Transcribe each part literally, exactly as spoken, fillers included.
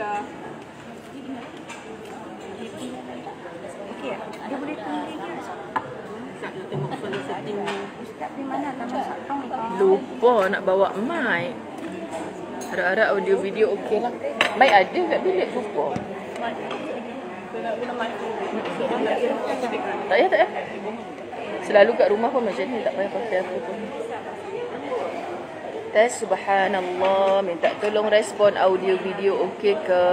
dah. Okey ya? Dia boleh pilih dia. Ustaz nak tengok soal setting ni. Ustaz di mana tak masak tong kau? Lupa nak bawa mic. Harap-harap audio video okey lah. Mic ada kat bilik, lupa. Nak guna mic. Tak payah, tak payah. Selalu kat rumah pun macam ni, tak payah pakai apa pun. Tes, subhanallah. Minta tolong respon audio video okey ke?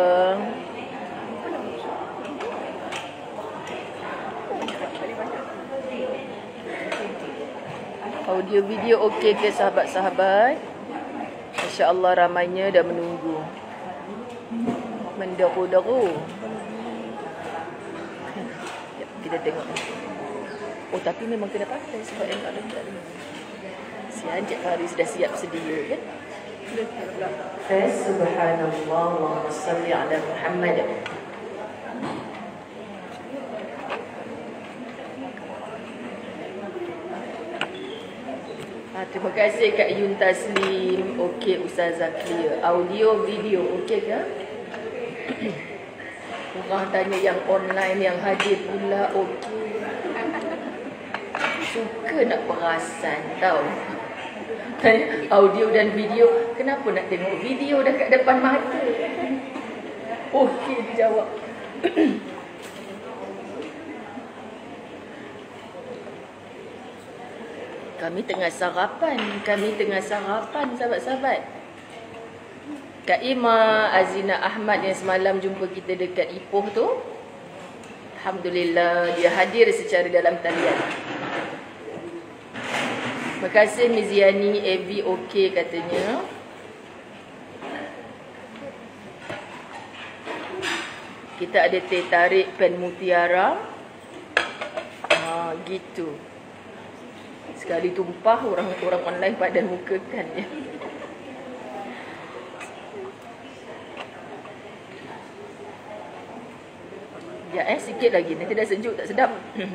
Audio video okey ke sahabat-sahabat? Insya-Allah ramainya dah menunggu. Menderu-deru. Kita tengok. Oh, tapi memang kena pakai sebab yang tak ada tadi. Si Encik Faris dah siap sedia kan? Tes, subhanallah, Allahumma salli ala Muhammad. Ha, terima kasih Kak Yun Taslim. Okey, Ustazah clear. Audio, video okey ke? Orang tanya yang online, yang hadir pula okey. Suka nak perasan tau. Tanya audio dan video, kenapa nak tengok video dah kat depan mata? Okey dijawab. Kami tengah sarapan, kami tengah sarapan sahabat-sahabat. Kak Ima Azina Ahmad yang semalam jumpa kita dekat Ipoh tu, alhamdulillah dia hadir secara dalam talian. Terima kasih Miziani, A V okey katanya. Kita ada teh tarik pen mutiara. Ha, gitu. Sekali tumpah orang-orang online pada mukakan ya. Ya eh sikit lagi, nanti dah sejuk tak sedap.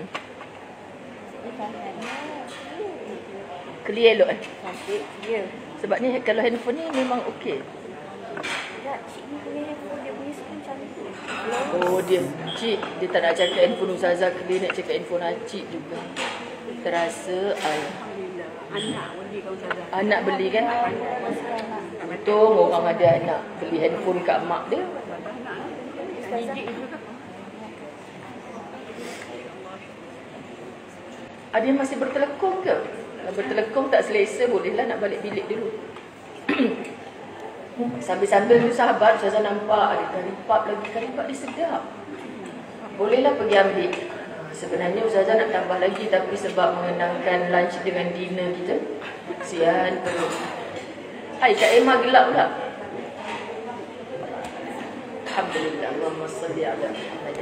Clear elok eh. Cantik dia. Sebab ni kalau handphone ni memang okey. Tak, cik ni punya handphone dia punya screen cantik. Oh dia, cik dia tak nak cakap handphone Ustazah, dia nak cakap handphone Acik juga. Terasa Alhamdulillah. Anak beli kau Ustazah. anak beli kan? Untung orang ada anak beli handphone kat mak dia. Didik juga. Ada yang masih bertelekong ke? Kalau bertelekong tak selesa, bolehlah nak balik bilik dulu. Sambil-sambil tu sahabat, Ustazah nampak ada karipap lagi. Karipap dia sedap. Bolehlah pergi ambil. Sebenarnya Ustazah nak tambah lagi, tapi sebab mengenangkan lunch dengan dinner kita, sian perut. Hai, Kak Emma gelap pula. Alhamdulillah, Allahumma salli ala Muhammad.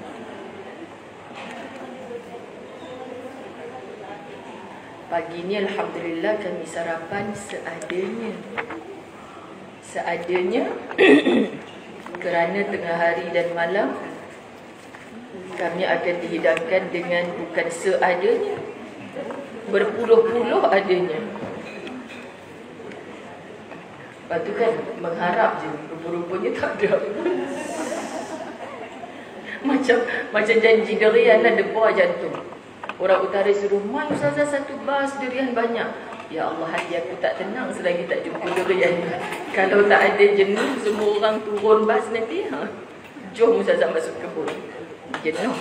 Pagi ni alhamdulillah kami sarapan seadanya. Seadanya kerana tengah hari dan malam kami akan dihidangkan dengan bukan seadanya, berpuluh-puluh adanya. Lepas tu kan mengharap je, rupa-rupanya tak ada. Macam macam janji durian lah, depa jantung. Orang utara suruh, mai Ustazah satu bas durian banyak. Ya Allah, hati aku tak tenang selagi tak jumpa durian. Kalau tak ada jenuh, semua orang turun bas nanti. Ha? Jom Ustazah masuk kebun. Jenuh.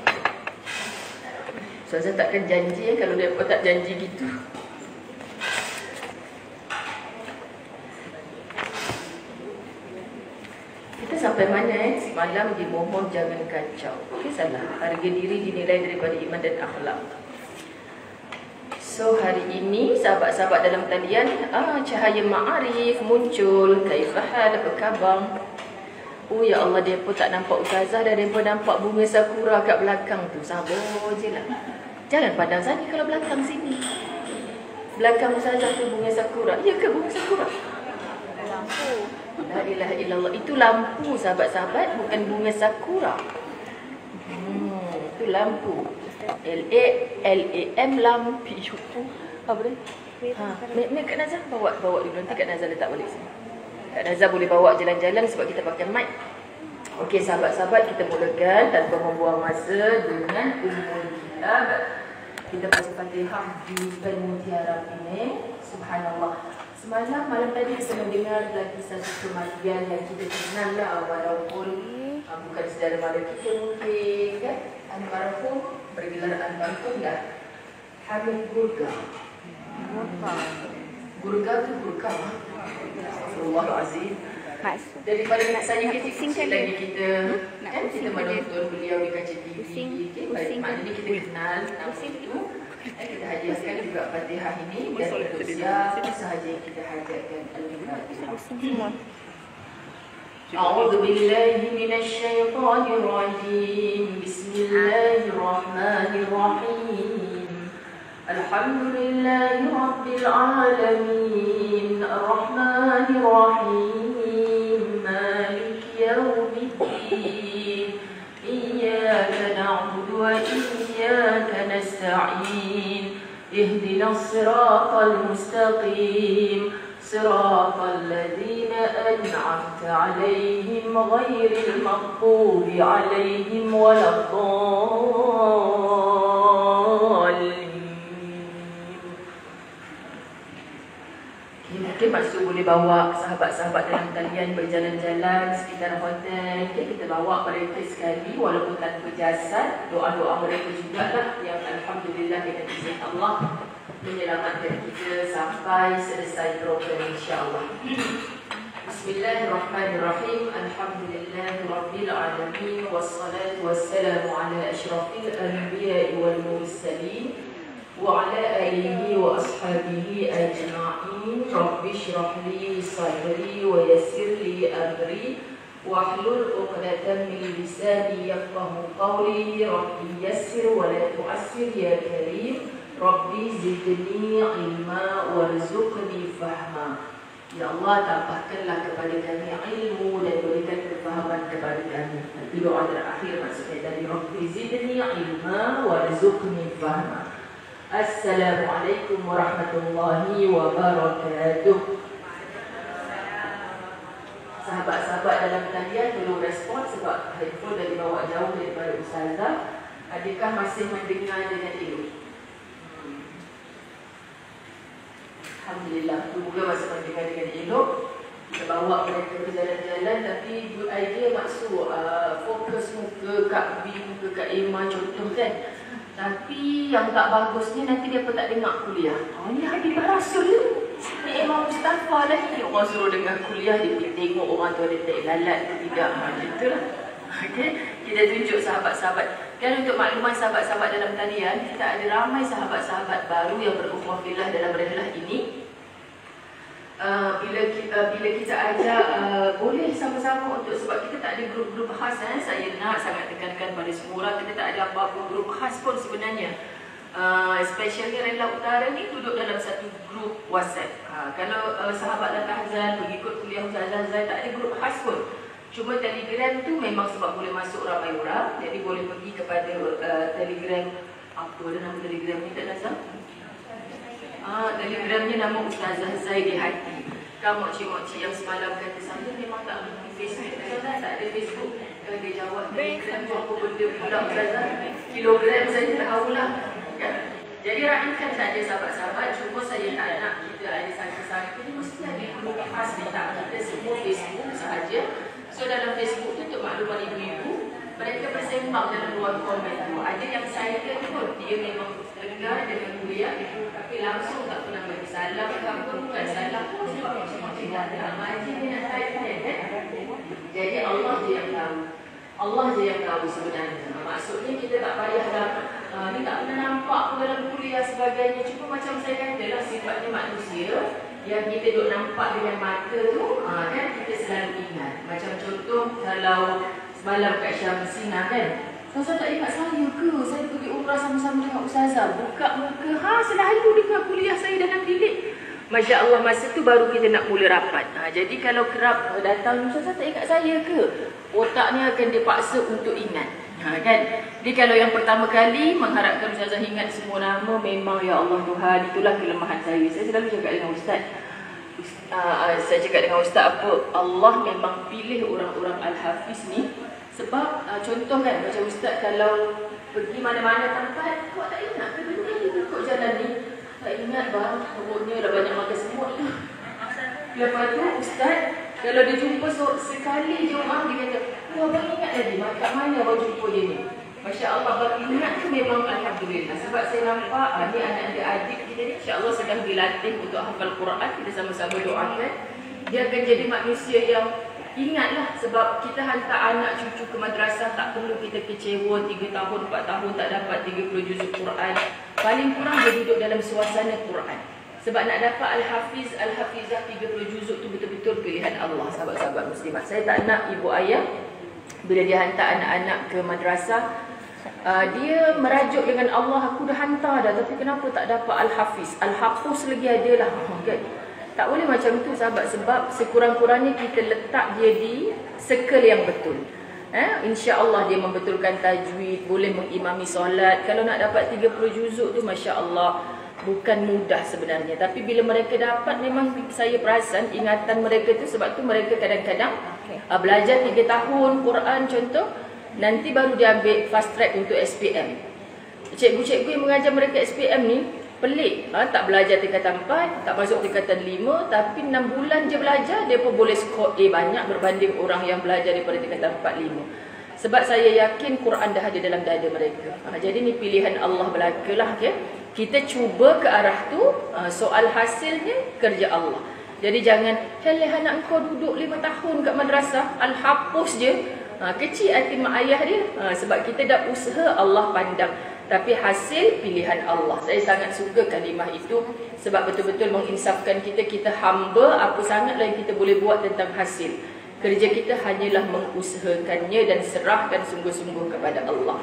Ustazah takkan janji eh, kalau mereka tak janji gitu. Kita sampai mana eh? Semalam dimohon jangan kacau. Okey, salah. Harga diri dinilai daripada iman dan akhlak. So hari ini sahabat-sahabat dalam talian, ah, cahaya ma'arif muncul. Kaifahal, apa khabar? Oh ya Allah, dia pun tak nampak Ustazah dah, dia pun nampak bunga sakura kat belakang tu. Sabar je lah. Jangan pandang sana kalau belakang sini. Belakang Ustazah tu bunga sakura. Ya ke bunga sakura? Lampu. La ilaha illallah. Itu lampu sahabat-sahabat, bukan bunga sakura. Hmm, itu lampu. L A L A M lampu. Apa dia? Ha, Mek Mek Kak Nazah bawa bawa dulu, nanti Kak Nazah letak balik sini. Kak Nazar boleh bawa jalan-jalan sebab kita pakai mic. Okey sahabat-sahabat, kita mulakan tanpa membuang masa dengan Ummul Kitab. Kita baca Fatihah di Bukan Mutiara ini. Subhanallah. Semalam malam tadi saya mendengar lagi satu kematian yang kita kenal lah, walaupun uh, bukan saudara mara kita mungkin kan. Almarhum bergelar almarhum dah Hamid Gurga. Gurga tu Gurga. Astagfirullahalazim. Daripada nak saya kecil-kecil lagi kita hmm? kan kita menonton beliau di kaca T V. Okay, maknanya kita kenal nama itu. Dan kita hadiahkan juga Fatihah ini dan untuk siapa sahaja yang kita hajatkan Al-Fatihah. A'udzu billahi minasy syaithanir rajim. Bismillahirrahmanirrahim. Alhamdulillahi rabbil alamin. Arrahmanir rahim. Maliki yaumiddin. Iyyaka na'budu wa iyyaka nasta'in. Ihdinas siratal mustaqim. صراط الذين أنعمت عليهم غير المغضوب عليهم ولا الضالين. Mungkin maksud boleh bawa sahabat-sahabat dalam talian berjalan-jalan sekitar hotel. Okay, kita bawa mereka sekali walaupun tanpa jasad. Doa-doa mereka jugalah yang alhamdulillah dengan izin Allah menyelamatkan kita sampai selesai program insya-Allah. Bismillahirrahmanirrahim. Alhamdulillahirabbil alamin wassalatu wassalamu ala asyrafil anbiya'i wal mursalin wa ala alihi wa ashabihi ajma'in. Rabbi shrah li sadri wa yassir li amri wahlul 'uqdatam min lisani yafqahu qawli. Rabbi yassir wa la tu'assir ya karim. Rabbi zidni ilma warzuqni fahma. Ya Allah, tambahkanlah kepada kami ilmu dan berikan kefahaman kepada kami. Nanti doa terakhir maksudnya dari Rabbi zidni ilma warzuqni fahma. Assalamualaikum warahmatullahi wabarakatuh. Sahabat-sahabat dalam talian belum respon sebab handphone dah dibawa jauh daripada Ustazah. Adakah masih mendengar dengan elok? Alhamdulillah, semoga masa mendengar dengan elok. Kita bawa mereka berjalan-jalan, tapi good idea maksud uh, fokus muka Kak B, muka Kak Emma contoh kan. Tapi yang tak bagusnya nanti dia pun tak dengar kuliah. Oh ni Habib Rasul ni Emma Mustafa lagi. Orang suruh dengar kuliah, dia pergi tengok orang tu ada tak lalat ke tidak. Macam tu lah. Okay, kita tunjuk sahabat-sahabat. Dan untuk makluman sahabat-sahabat dalam talian, kita ada ramai sahabat-sahabat baru yang berukhuwah fillah dalam rihlah ini. Uh, bila kita, uh, bila kita ajak, uh, boleh sama-sama untuk, sebab kita tak ada grup-grup khas. Eh? Saya nak sangat tekankan pada semua orang, kita tak ada apa-apa grup khas pun sebenarnya. Uh, especially Rihlah Utara ni duduk dalam satu grup WhatsApp. Uh, kalau uh, sahabat Al-Tahzan, pengikut kuliah Ustazah Zai, tak ada grup khas pun. Cuma Telegram tu memang sebab boleh masuk ramai orang, jadi boleh pergi kepada uh, Telegram. Apa ada nama Telegram ni tak Nazar? Ah, Telegramnya nama Ustazah Zai di Hati. Kamu makcik-makcik yang semalam kata saya memang tak ada Facebook. Ustazah tak ada Facebook. Kalau dia jawab Telegram tu apa benda pula Ustazah? Kilogram saya tahulah. Ya. Jadi rahimkan saja sahabat-sahabat. Cuma saya tak nak kita ada satu-satu ni mesti ada grup khas ni, tak kita semua Facebook sahaja. So dalam Facebook tu untuk makluman ibu-ibu, mereka bersembang dalam ruang komen tu. Ada yang saya pun dia memang dengar dengan kuliah, tapi langsung tak pernah bagi salam ke apa, bukan salam pun sebab macam-macam tak ada ngaji dia nak type kan. Jadi Allah je yang tahu. Allah je yang tahu sebenarnya. Maksudnya kita tak payahlah uh, ni tak pernah nampak pun dalam kuliah sebagainya. Cuma macam saya katalah sifatnya manusia yang kita duk nampak dengan mata tu, ha, kan kita selalu ingat. Macam contoh kalau semalam kat Syamsina kan, Ustazah tak ingat saya ke? Saya pergi umrah sama-sama dengan Ustazah. Buka muka, ha selalu dengar kuliah saya dalam bilik. Masya Allah, masa tu baru kita nak mula rapat. Ha, jadi kalau kerap datang, Ustazah tak ingat saya ke? Otaknya akan dipaksa untuk ingat. Ha, kan? Jadi kalau yang pertama kali mengharapkan Ustazah ingat semua nama, memang ya Allah Tuhan, itulah kelemahan saya. Saya selalu cakap dengan Ustaz, uh, saya cakap dengan Ustaz apa, Allah memang pilih orang-orang Al-Hafiz ni. Sebab uh, contoh kan, macam Ustaz kalau pergi mana-mana tempat, kau tak ingat ke benda ni, kau jalan ni tak ingat bang, pokoknya dah banyak makan semut tu. Lepas tu Ustaz, kalau dia jumpa so, sekali je orang, dia kata, wah abang ingat lagi, kat mana abang jumpa dia ni? Masya Allah, abang ingat tu memang Alhamdulillah. Sebab saya nampak, ah, ni anak-adik kita ni, insya Allah sedang dilatih untuk hafal Quran. Kita sama-sama doakan. Dia akan jadi manusia yang ingatlah. Sebab kita hantar anak cucu ke madrasah, tak perlu kita kecewa tiga tahun, empat tahun tak dapat tiga puluh juzuk Quran. Paling kurang dia duduk dalam suasana Quran. Sebab nak dapat Al-Hafiz, Al-Hafizah tiga puluh juzuk tu betul-betul pilihan Allah, sahabat-sahabat muslimat. Saya tak nak ibu ayah bila dia hantar anak-anak ke madrasah, uh, dia merajuk dengan Allah, aku dah hantar dah, tapi kenapa tak dapat Al-Hafiz? Al-Hafuz lagi ada lah. Okay. Tak boleh macam tu sahabat, sebab sekurang-kurangnya kita letak dia di circle yang betul. Eh, InsyaAllah dia membetulkan tajwid, boleh mengimami solat. Kalau nak dapat tiga puluh juzuk tu, Masya Allah, bukan mudah sebenarnya. Tapi bila mereka dapat, memang saya perasan ingatan mereka tu. Sebab tu mereka kadang-kadang okay. uh, belajar tiga tahun Quran contoh, nanti baru dia ambil fast track untuk S P M. Cikgu-cikgu yang mengajar mereka S P M ni pelik, ha? Tak belajar tingkatan empat, tak masuk tingkatan lima, tapi enam bulan je belajar, dia pun boleh skor A banyak berbanding orang yang belajar daripada tingkatan empat, lima. Sebab saya yakin Quran dah ada dalam dada mereka. Ha, jadi ni pilihan Allah belakalah. Okay? Kita cuba ke arah tu, ha, soal hasilnya kerja Allah. Jadi jangan, heleh anak kau duduk lima tahun kat madrasah, Al-Hafuz je. Ha, kecil hati mak ayah dia. Ha, sebab kita dah usaha, Allah pandang. Tapi hasil pilihan Allah. Saya sangat suka kalimah itu. Sebab betul-betul menginsafkan kita. Kita hamba, apa sangatlah yang kita boleh buat tentang hasil. Kerja kita hanyalah mengusahakannya dan serahkan sungguh-sungguh kepada Allah.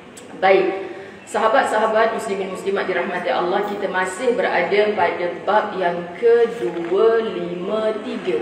Baik, sahabat-sahabat muslimin muslimat dirahmati Allah, kita masih berada pada bab yang ke dua ratus lima puluh tiga.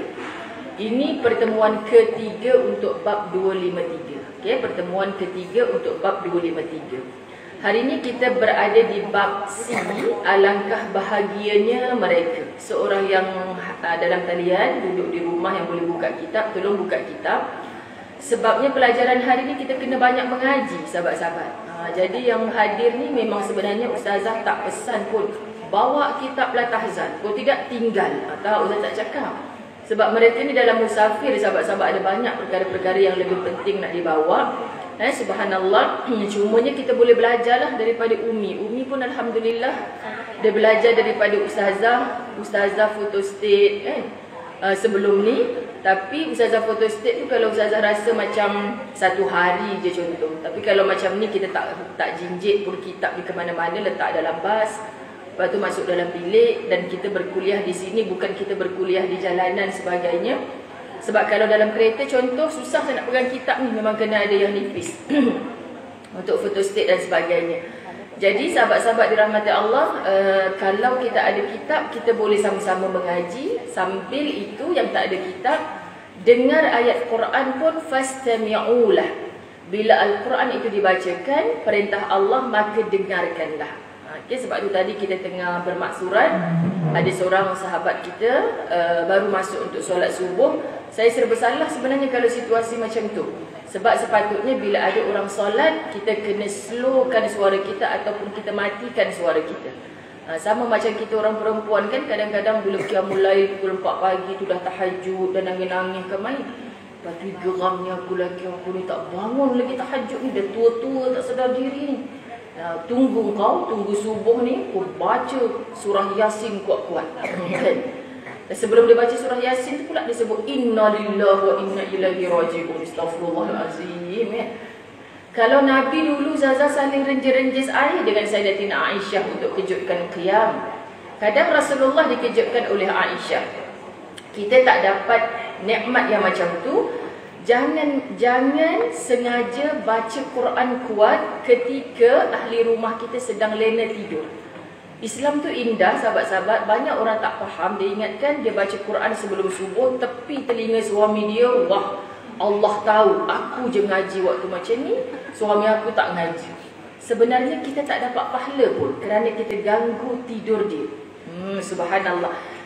Ini pertemuan ketiga untuk bab dua ratus lima puluh tiga. Okey, pertemuan ketiga untuk bab dua ratus lima puluh tiga. Hari ini kita berada di bab C, alangkah bahagianya mereka. Seorang yang uh, dalam talian duduk di rumah yang boleh buka kitab, tolong buka kitab. Sebabnya pelajaran hari ini kita kena banyak mengaji, sahabat-sahabat. Uh, jadi yang hadir ni memang sebenarnya ustazah tak pesan pun, bawa kitab la tahzan, kau tidak tinggal. Uh, tak, ustazah tak cakap. Sebab mereka ni dalam musafir, sahabat-sahabat, ada banyak perkara-perkara yang lebih penting nak dibawa. Eh, subhanallah, cumanya kita boleh belajarlah daripada Umi. Umi pun alhamdulillah dia belajar daripada ustazah, ustazah photostat eh uh, sebelum ni. Tapi ustazah photostat tu kalau ustazah rasa macam satu hari je contoh. Tapi kalau macam ni kita tak tak jinjit pun kitab di ke mana-mana, letak dalam bas. Lepas tu masuk dalam bilik dan kita berkuliah di sini, bukan kita berkuliah di jalanan sebagainya. Sebab kalau dalam kereta contoh, susah saya nak pegang kitab ni, memang kena ada yang nipis untuk photostat dan sebagainya. Jadi sahabat-sahabat dirahmati Allah, uh, kalau kita ada kitab, kita boleh sama-sama mengaji. Sambil itu yang tak ada kitab, dengar ayat Quran pun fastami'ulah. Bila Al-Quran itu dibacakan, perintah Allah, maka dengarkanlah. Okay, sebab tu tadi kita tengah bermaksuran, ada seorang sahabat kita uh, baru masuk untuk solat subuh. Saya serba salah sebenarnya kalau situasi macam tu. Sebab sepatutnya bila ada orang solat, kita kena slowkan suara kita ataupun kita matikan suara kita. uh, Sama macam kita orang perempuan kan, kadang-kadang bila qiyamul lail pukul empat pagi tu dah tahajud dan nangis-nangis ke main. Lepas tu geramnya aku lagi, aku ni tak bangun lagi tahajud ni, dah tua-tua tak sedar diri ni. Uh, tunggu kau, tunggu subuh ni, kau baca surah Yasin kuat-kuat. Sebelum dia baca surah Yasin tu pula dia sebut inna lillahi wa inna ilaihi raji'un. Astaghfirullahalazim. Ya. Kalau Nabi dulu Zaza saling renjis-renjis air dengan Sayyidatina Aisyah untuk kejutkan qiyam. Kadang Rasulullah dikejutkan oleh Aisyah. Kita tak dapat nikmat yang macam tu. Jangan jangan sengaja baca Quran kuat ketika ahli rumah kita sedang lena tidur. Islam tu indah, sahabat-sahabat. Banyak orang tak faham. Dia ingatkan dia baca Quran sebelum subuh, tepi telinga suami dia, wah, Allah tahu aku je ngaji waktu macam ni, suami aku tak ngaji. Sebenarnya kita tak dapat pahala pun kerana kita ganggu tidur dia. Hmm, subhanallah.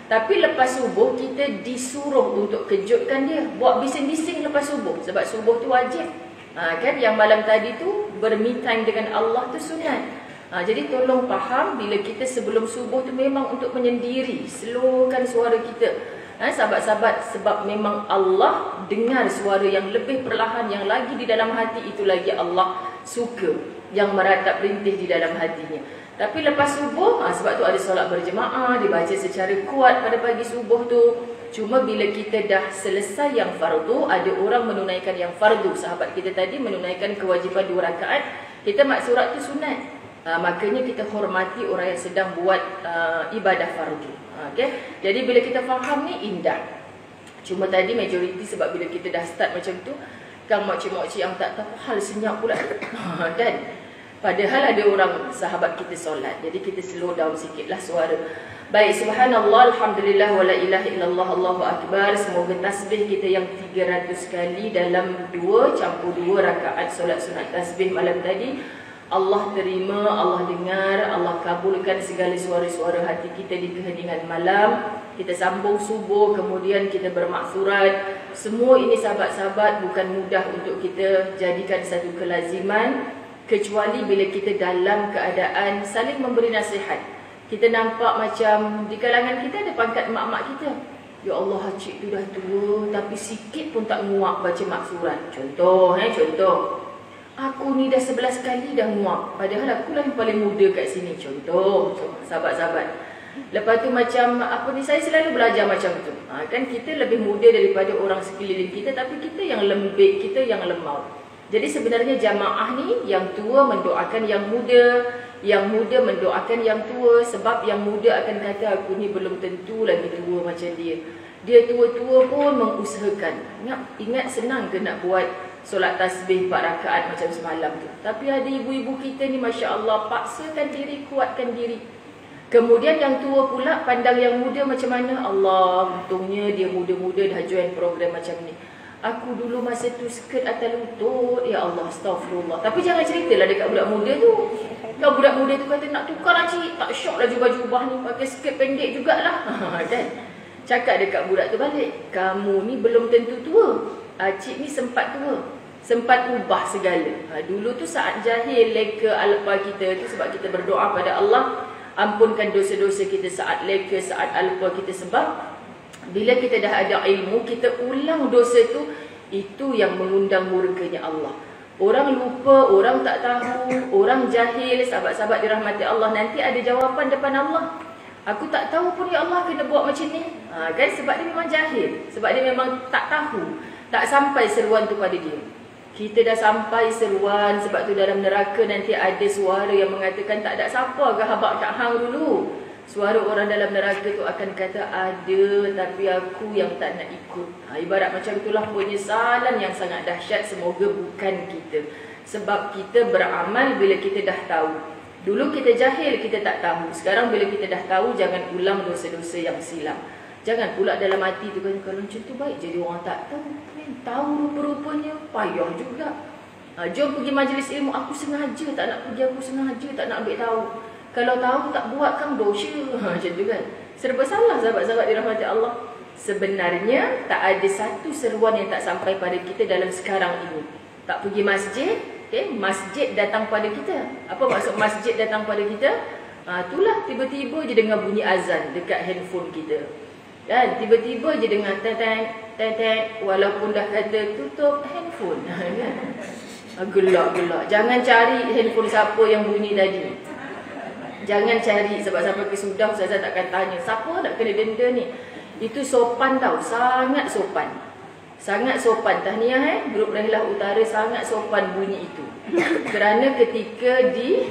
Tapi lepas subuh kita disuruh untuk kejutkan dia, buat bising-bising lepas subuh, sebab subuh tu wajib. Ha, kan yang malam tadi tu ber-me time dengan Allah tu sunat. Ha, jadi tolong faham, bila kita sebelum subuh tu memang untuk menyendiri, slowkan suara kita. Ha, sahabat-sahabat, sebab memang Allah dengar suara yang lebih perlahan, yang lagi di dalam hati, itu lagi Allah suka, yang meratap rintih di dalam hatinya. Tapi lepas subuh, ha, sebab tu ada solat berjemaah, dibaca secara kuat pada pagi subuh tu. Cuma bila kita dah selesai yang fardu, ada orang menunaikan yang fardu. Sahabat kita tadi menunaikan kewajipan dua rakaat, kita maksurat tu sunat. Ha, makanya kita hormati orang yang sedang buat uh, ibadah fardu. Ha, okay? Jadi bila kita faham ni, indah. Cuma tadi majoriti sebab bila kita dah start macam tu, kan makcik-makcik yang tak tahu hal senyap pula. Ha, dan padahal ada orang sahabat kita solat. Jadi kita slow down sikitlah suara. Baik, subhanallah, alhamdulillah, wala ilaha illallah, Allahu akbar. Semoga tasbih kita yang tiga ratus kali dalam dua campur dua rakaat solat sunat tasbih malam tadi, Allah terima, Allah dengar, Allah kabulkan segala suara-suara hati kita di keheningan malam. Kita sambung subuh, kemudian kita bermaksurat. Semua ini sahabat-sahabat bukan mudah untuk kita jadikan satu kelaziman, kecuali bila kita dalam keadaan saling memberi nasihat. Kita nampak macam di kalangan kita ada pangkat mak-mak kita. Ya Allah, cik tu dah tua tapi sikit pun tak nguak baca maksurat. Contoh, eh, contoh. Aku ni dah sebelas kali dah nguak, padahal aku lah yang paling muda kat sini. Contoh, sahabat-sahabat. Lepas tu macam apa ni, saya selalu belajar macam tu. Ha, kan kita lebih muda daripada orang sekeliling kita, tapi kita yang lembik, kita yang lemau. Jadi sebenarnya jamaah ni yang tua mendoakan yang muda, yang muda mendoakan yang tua. Sebab yang muda akan kata, aku ni belum tentu lagi tua macam dia. Dia tua-tua pun mengusahakan. Ingat, ingat senang ke nak buat solat tasbih empat rakaat macam semalam tu. Tapi ada ibu-ibu kita ni, Masya Allah, paksakan diri, kuatkan diri. Kemudian yang tua pula pandang yang muda macam mana. Allah, untungnya dia muda-muda dah join program macam ni. Aku dulu masa tu skirt atas lutut. Ya Allah, astagfirullah. Tapi jangan ceritalah dekat budak muda tu. Kalau budak muda tu kata nak tukar lah cik, tak syok lah jubah-jubah ni, pakai skirt pendek jugalah. Dan cakap dekat budak tu balik, kamu ni belum tentu tua. Ha, cik ni sempat tua, sempat ubah segala. Ha, dulu tu saat jahil leka alpa kita tu, sebab kita berdoa pada Allah, ampunkan dosa-dosa kita saat leka, saat alpa kita. Sebab bila kita dah ada ilmu, kita ulang dosa tu, itu yang mengundang murkanya Allah. Orang lupa, orang tak tahu, orang jahil, sahabat-sahabat dirahmati Allah, nanti ada jawapan depan Allah. Aku tak tahu pun ya Allah kena buat macam ni. Ha, kan sebab dia memang jahil, sebab dia memang tak tahu, tak sampai seruan tu pada dia. Kita dah sampai seruan, sebab tu dalam neraka nanti ada suara yang mengatakan, tak ada siapa ke habak kat hang dulu. Suara orang dalam neraka tu akan kata, ada tapi aku yang tak nak ikut. Ha, ibarat macam itulah penyesalan yang sangat dahsyat. Semoga bukan kita. Sebab kita beramal bila kita dah tahu. Dulu kita jahil, kita tak tahu. Sekarang bila kita dah tahu, jangan ulang dosa-dosa yang silam. Jangan pula dalam hati tu kan, kalau macam tu baik jadi orang tak tahu. Tahu rupa-rupanya payah juga. Ha, jom pergi majlis ilmu. Aku sengaja tak nak pergi, aku sengaja tak nak ambil tahu. Kalau tahu tak buat kan dosa. Ha, macam tu kan. Serba salah sahabat-sahabat dirahmati Allah. Sebenarnya tak ada satu seruan yang tak sampai pada kita dalam sekarang ini. Tak pergi masjid, okay? Masjid datang pada kita. Apa maksud masjid datang pada kita? Ha, itulah tiba-tiba je dengar bunyi azan dekat handphone kita. Dan tiba-tiba je dengar tet-tet, tet-tet, walaupun dah kata tutup handphone. Kan? Gelak-gelak. Jangan cari handphone siapa yang bunyi tadi. Jangan cari, sebab sampai ke sudah Ustazah takkan tanya, siapa nak kena denda ni? Itu sopan tau, sangat sopan. Sangat sopan. Tahniah eh, Grup Rehlah Utara sangat sopan bunyi itu. Kerana ketika di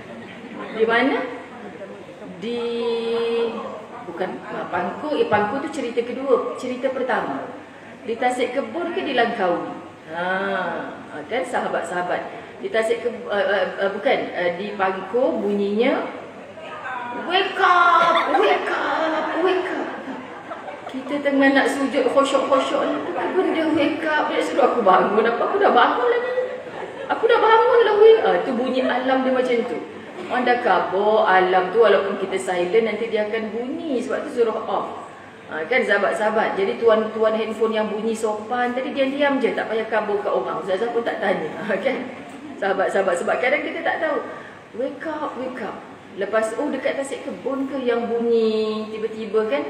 Di mana? Di Bukan Pangku, eh, Pangku tu cerita kedua. Cerita pertama di Tasik Kebun ke di Langkawi? Ha, kan sahabat-sahabat di Tasik ke, uh, uh, uh, bukan uh, di Pangku bunyinya wake up, wake up, wake up. Kita tengah nak sujud khusyuk-khusyuk, apa benda wake up? Dia suruh aku bangun. Apa aku dah bangun lagi? Aku dah bangun lah weh. Ah, tu bunyi alam dia macam tu. Orang dah kabur alam tu, walaupun kita silent nanti dia akan bunyi, sebab tu suruh off. Ha, kan sahabat-sahabat. Jadi tuan-tuan handphone yang bunyi sopan tadi diam-diam je, tak payah kabur kat orang. Ustazah pun tak tanya. Ha, kan? Sahabat-sahabat, sebab kadang kita tak tahu. Wake up, wake up. Lepas oh dekat tasik kebun ke yang bunyi tiba-tiba kan?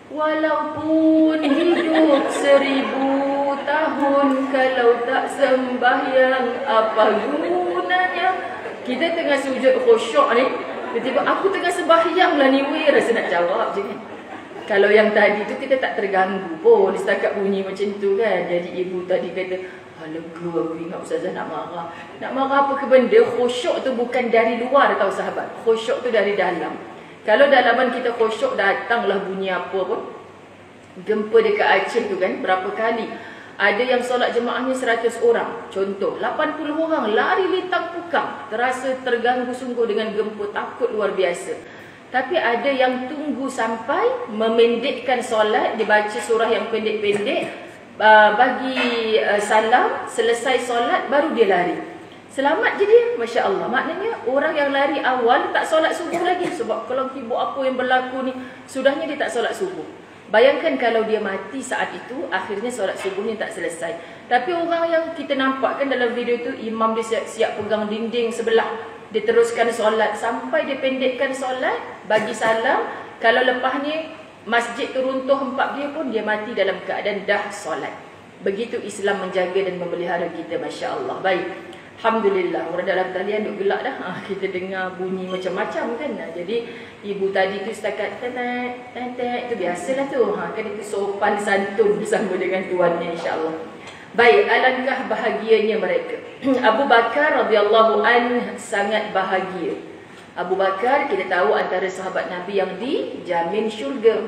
Walaupun hidup seribu tahun, kalau tak sembahyang apa gunanya? Kita tengah sujud khusyuk ni, tiba-tiba aku tengah sembahyang lah ni, weh, rasa nak jawab je kan. Kalau yang tadi tu kita tak terganggu pun, setakat bunyi macam tu kan. Jadi ibu tadi kata, ah, lega aku ingat Ustazah nak marah. Nak marah apa ke benda? Khusyuk tu bukan dari luar tau sahabat. Khusyuk tu dari dalam. Kalau dalaman kita khusyuk, datanglah bunyi apa pun. Gempa dekat Aceh tu kan, berapa kali. Ada yang solat jemaahnya seratus orang. Contoh, lapan puluh orang lari litang pukang. Terasa terganggu sungguh dengan gempa, takut luar biasa. Tapi ada yang tunggu sampai memendekkan solat, dibaca surah yang pendek-pendek, uh, bagi uh, salam, selesai solat, baru dia lari. Selamat je dia, Masya Allah. Maknanya orang yang lari awal tak solat subuh lagi. Sebab kalau ibu apa yang berlaku ni, sudahnya dia tak solat subuh. Bayangkan kalau dia mati saat itu, akhirnya solat subuhnya tak selesai. Tapi orang yang kita nampak kan dalam video tu, imam dia siap-siap pegang dinding sebelah. Dia teruskan solat sampai dia pendekkan solat, bagi salam. Kalau lepas ni masjid tu runtuh empat dia pun, dia mati dalam keadaan dah solat. Begitu Islam menjaga dan memelihara kita, Masya Allah. Baik, Alhamdulillah. Orang dalam talian duk gelak dah. Ha, kita dengar bunyi macam-macam kan. Ha, jadi ibu tadi tu setakat tetek, tetek, tu biasalah tu. Ha, kan itu sopan santun bersama dengan tuannya, Insya Allah. Baik, alangkah bahagianya mereka. Abu Bakar radhiyallahu anh sangat bahagia. Abu Bakar kita tahu antara sahabat Nabi yang dijamin syurga.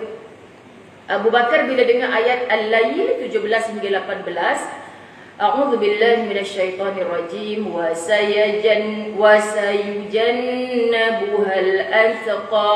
Abu Bakar bila dengar ayat Al-Lail tujuh belas hingga lapan belas, A'udzu billahi minasyaitonir rajim, wa sayajan wa sayujannabuhal atqa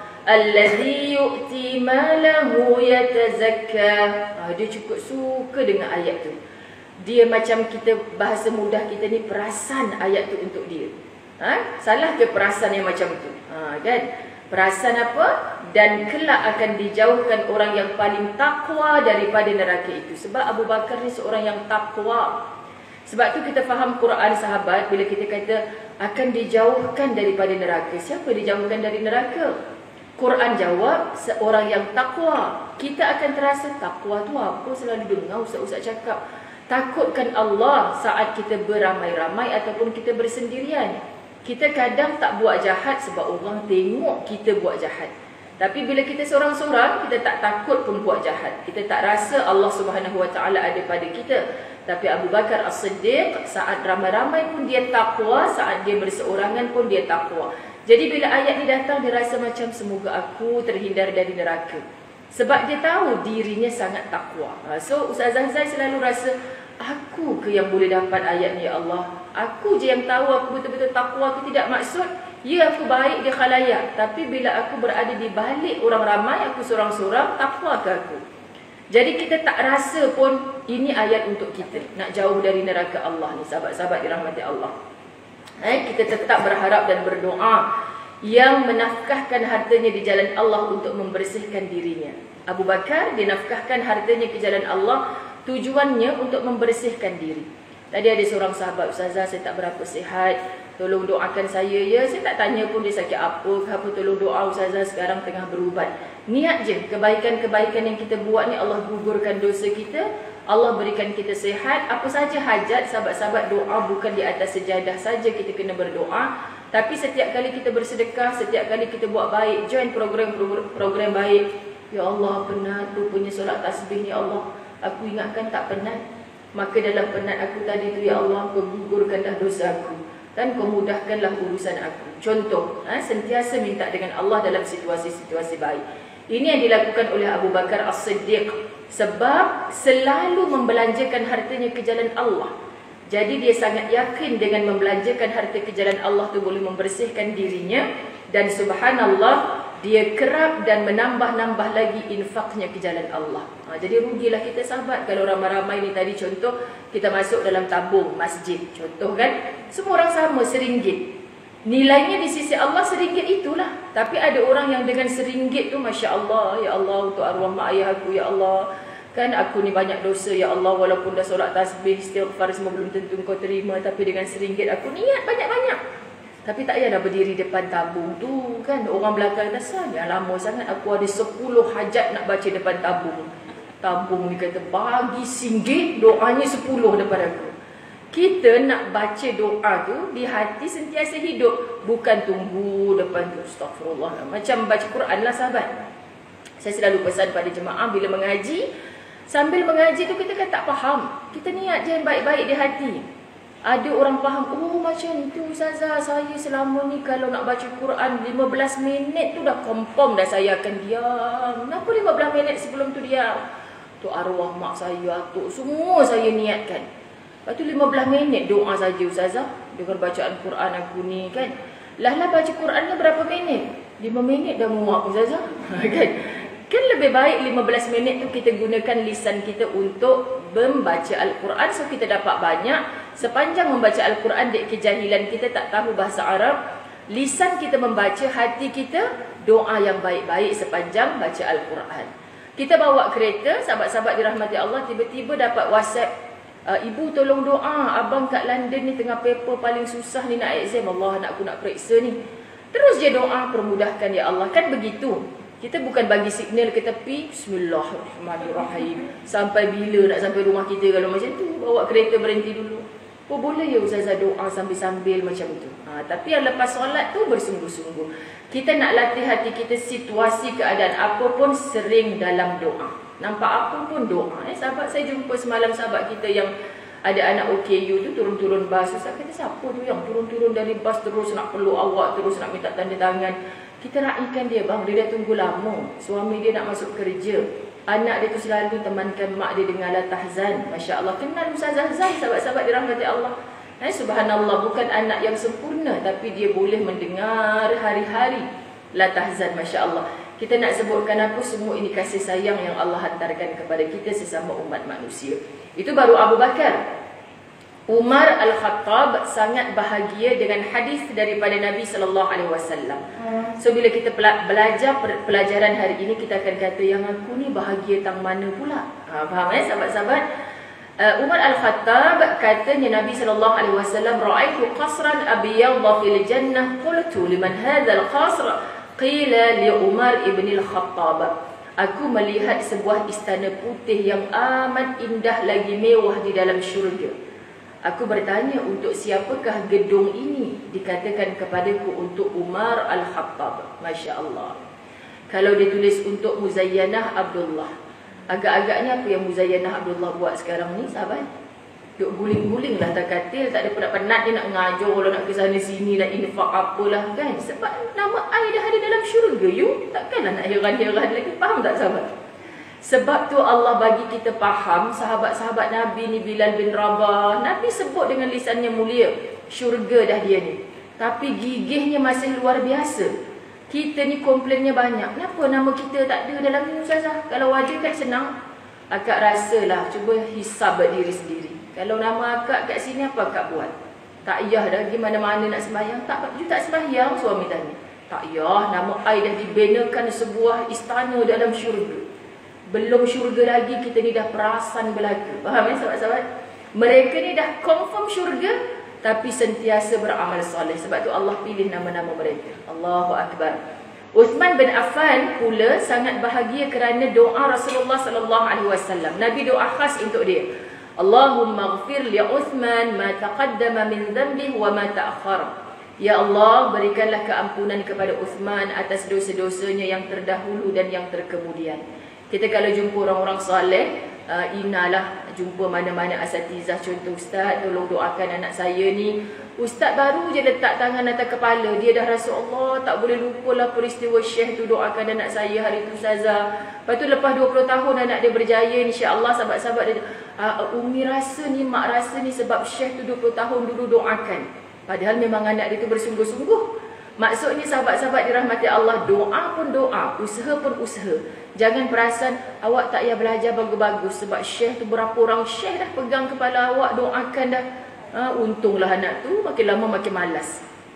alladhi yu'ti malahu yatazakka. Ha, dia cukup suka dengan ayat tu. Dia macam kita, bahasa mudah kita ni, perasan ayat tu untuk dia. Ha? Salah ke perasan yang macam tu? Ha, kan? Perasan apa? Dan kelak akan dijauhkan orang yang paling takwa daripada neraka itu. Sebab Abu Bakar ni seorang yang takwa. Sebab tu kita faham Quran sahabat, bila kita kata akan dijauhkan daripada neraka. Siapa dijauhkan dari neraka? Quran jawab, seorang yang takwa. Kita akan terasa takwa tu apa? Selalu dengar ustaz-ustaz cakap. Takutkan Allah saat kita beramai-ramai ataupun kita bersendirian. Kita kadang tak buat jahat sebab orang tengok kita buat jahat. Tapi bila kita seorang-seorang, kita tak takut pun buat jahat. Kita tak rasa Allah Subhanahu Wa Taala ada pada kita. Tapi Abu Bakar As-Siddiq saat ramai-ramai pun dia takwa, saat dia berseorangan pun dia takwa. Jadi bila ayat ni datang, dia rasa macam semoga aku terhindar dari neraka. Sebab dia tahu dirinya sangat takwa. So Ustazah Zai selalu rasa, aku ke yang boleh dapat ayat ni, ya Allah. Aku je yang tahu aku betul-betul takwa ke tidak. Maksud, ya aku baik di khalayak, tapi bila aku berada di balik orang ramai, aku seorang-seorang, takwa ke aku? Jadi kita tak rasa pun ini ayat untuk kita, nak jauh dari neraka Allah ni, sahabat-sahabat dirahmati Allah. Eh, kita tetap berharap dan berdoa yang menafkahkan hartanya di jalan Allah untuk membersihkan dirinya. Abu Bakar dinafkahkan hartanya ke jalan Allah, tujuannya untuk membersihkan diri. Tadi ada seorang sahabat, Ustazah saya tak berapa sihat, tolong doakan saya ya. Saya tak tanya pun dia sakit apa ke apa, tolong doa Ustazah sekarang tengah berubat. Niat je, kebaikan-kebaikan yang kita buat ni Allah gugurkan dosa kita, Allah berikan kita sihat. Apa saja hajat, sahabat-sahabat, doa bukan di atas sejadah saja kita kena berdoa. Tapi setiap kali kita bersedekah, setiap kali kita buat baik, join program-program baik. Ya Allah, penat rupanya solat tasbih ni, Allah aku ingatkan tak penat. Maka dalam penat aku tadi tu, ya Allah, kau gugurkanlah dosa aku dan kau mudahkanlah urusan aku. Contoh, ha, sentiasa minta dengan Allah dalam situasi-situasi baik. Ini yang dilakukan oleh Abu Bakar As-Siddiq. Sebab selalu membelanjakan hartanya ke jalan Allah. Jadi dia sangat yakin dengan membelanjakan harta ke jalan Allah tu boleh membersihkan dirinya. Dan subhanallah, dia kerap dan menambah-nambah lagi infaknya ke jalan Allah. Ha, jadi rugilah kita sahabat kalau ramai-ramai ni tadi contoh, kita masuk dalam tabung masjid. Contoh kan, semua orang sama seringgit. Nilainya di sisi Allah seringgit itulah. Tapi ada orang yang dengan seringgit tu, Masya Allah, ya Allah untuk arwah mak ayah aku, ya Allah, kan aku ni banyak dosa, ya Allah, walaupun dah solat tasbih, istighfar semua belum tentu kau terima, tapi dengan seringgit aku niat banyak-banyak. Tapi tak payah dah berdiri depan tabung tu kan. Orang belakang dasarnya lama sangat aku ada sepuluh hajat nak baca depan tabung. Tabung ni kata bagi singgit, doanya sepuluh depan aku. Kita nak baca doa tu di hati sentiasa hidup, bukan tunggu depan tu. Astagfirullah. Macam baca Quran lah sahabat. Saya selalu pesan pada jemaah bila mengaji, sambil mengaji tu kita kan tak faham, kita niat je yang baik-baik di hati. Ada orang faham, oh macam tu Ustazah, saya selama ni kalau nak baca Quran lima belas minit tu dah confirm dah saya akan diam. Kenapa lima belas minit sebelum tu diam? Tu arwah mak saya, atuk semua saya niatkan. Lepas tu lima belas minit doa saja Ustazah dengan bacaan Quran aku ni kan. Lah lah baca Quran ni berapa minit? lima minit dah muak Ustazah. Kan? Kan lebih baik lima belas minit tu kita gunakan lisan kita untuk membaca Al-Quran, so kita dapat banyak. Sepanjang membaca Al-Quran dek kejahilan kita tak tahu bahasa Arab, lisan kita membaca, hati kita doa yang baik-baik sepanjang baca Al-Quran. Kita bawa kereta, sahabat-sahabat dirahmati Allah, tiba-tiba dapat WhatsApp, Uh, ibu tolong doa, abang kat London ni tengah paper paling susah ni nak exam. Allah, anak aku nak periksa ni. Terus je doa, permudahkan ya Allah. Kan begitu. Kita bukan bagi signal ke tepi, Bismillahirrahmanirrahim. Sampai bila nak sampai rumah kita kalau macam tu? Bawa kereta berhenti dulu. Oh boleh ya Ustazah doa sambil-sambil macam tu. Ha, tapi yang lepas solat tu bersungguh-sungguh. Kita nak latih hati kita, situasi keadaan apa pun sering dalam doa. Nampak apa pun doa. Eh, sahabat saya jumpa semalam sahabat kita yang ada anak O K U tu turun-turun bas. Ustaz kata siapa tu yang turun-turun dari bas terus nak peluk awak, terus nak minta tanda tangan. Kita raikan dia bang, dia dah tunggu lama. Suami dia nak masuk kerja. Anak dia tu selalu temankan mak dia dengan la tahzan. Masya Allah, kenal Ustazah Zai, sahabat-sahabat dirahmati Allah. Eh, subhanallah, bukan anak yang sempurna, tapi dia boleh mendengar hari-hari la tahzan, Masya Allah. Kita nak sebutkan apa, semua ini kasih sayang yang Allah hantarkan kepada kita sesama umat manusia. Itu baru Abu Bakar. Umar Al-Khattab sangat bahagia dengan hadis daripada Nabi sallallahu alaihi wasallam. So bila kita belajar pelajaran hari ini, kita akan kata yang aku ni bahagia tang mana pula? Ha, faham eh sahabat-sahabat? Uh, Umar Al-Khattab katanya Nabi sallallahu alaihi wasallam, ra'aitu qasran abyadha fil jannah, qultu liman hadzal qasr? Qila li Umar ibn al-Khattab. Aku melihat sebuah istana putih yang amat indah lagi mewah di dalam syurga. Aku bertanya, untuk siapakah gedung ini? Dikatakan kepadaku untuk Umar Al-Khattab. Masya Allah. Kalau dia tulis untuk Muzayyanah Abdullah, agak-agaknya apa yang Muzayyanah Abdullah buat sekarang ni sahabat? Duk guling-guling lah tak katil, tak ada penat-penat dia nak ngajar, kalau nak ke sana sini, nak infak apalah kan. Sebab nama I dah ada dalam syurga, you takkanlah nak heran-heran lagi. Faham tak sahabat? Sebab tu Allah bagi kita faham, sahabat-sahabat Nabi ni Bilal bin Rabah, Nabi sebut dengan lisannya mulia, syurga dah dia ni. Tapi gigihnya masih luar biasa. Kita ni komplainnya banyak. Kenapa nama kita tak ada dalam ni Ustazah? Kalau ada kan senang. Akak rasalah, cuba hisab diri sendiri. Kalau nama akak kat sini, apa akak buat? Tak payah dah pergi mana-mana nak sembahyang. Tak, you tak sembahyang, suami tanya. Tak payah, nama I dah dibenakan sebuah istana dalam syurga. Belum syurga lagi, kita ni dah perasan belaka. Faham ya sahabat-sahabat? Mereka ni dah confirm syurga, tapi sentiasa beramal soleh. Sebab tu Allah pilih nama-nama mereka. Allahu Akbar. Uthman bin Affan pula sangat bahagia kerana doa Rasulullah sallallahu alaihi wasallam. Nabi doa khas untuk dia. Allahumma ghfir li Uthman ma taqaddama min dhanbihi wa ma ta'akhkhara. Ya Allah, berikanlah keampunan kepada Uthman atas dosa-dosanya yang terdahulu dan yang terkemudian. Kita kalau jumpa orang-orang soleh, uh, inalah jumpa mana-mana asatizah, contoh ustaz, tolong doakan anak saya ni. Ustaz baru je letak tangan atas kepala, dia dah rasa Allah tak boleh lupalah peristiwa Syekh tu, doakan anak saya hari tu Ustazah. Lepas tu lepas dua puluh tahun anak dia berjaya, insya-Allah sahabat-sahabat dia, uh, Umi rasa ni, mak rasa ni sebab Syekh tu dua puluh tahun dulu doakan. Padahal memang anak dia tu bersungguh-sungguh. Maksudnya sahabat-sahabat dirahmati Allah, doa pun doa, usaha pun usaha. Jangan perasan awak tak payah belajar bagus-bagus sebab Syekh tu berapa orang Syekh dah pegang kepala awak, doakan dah. Ha, untunglah anak tu makin lama makin malas.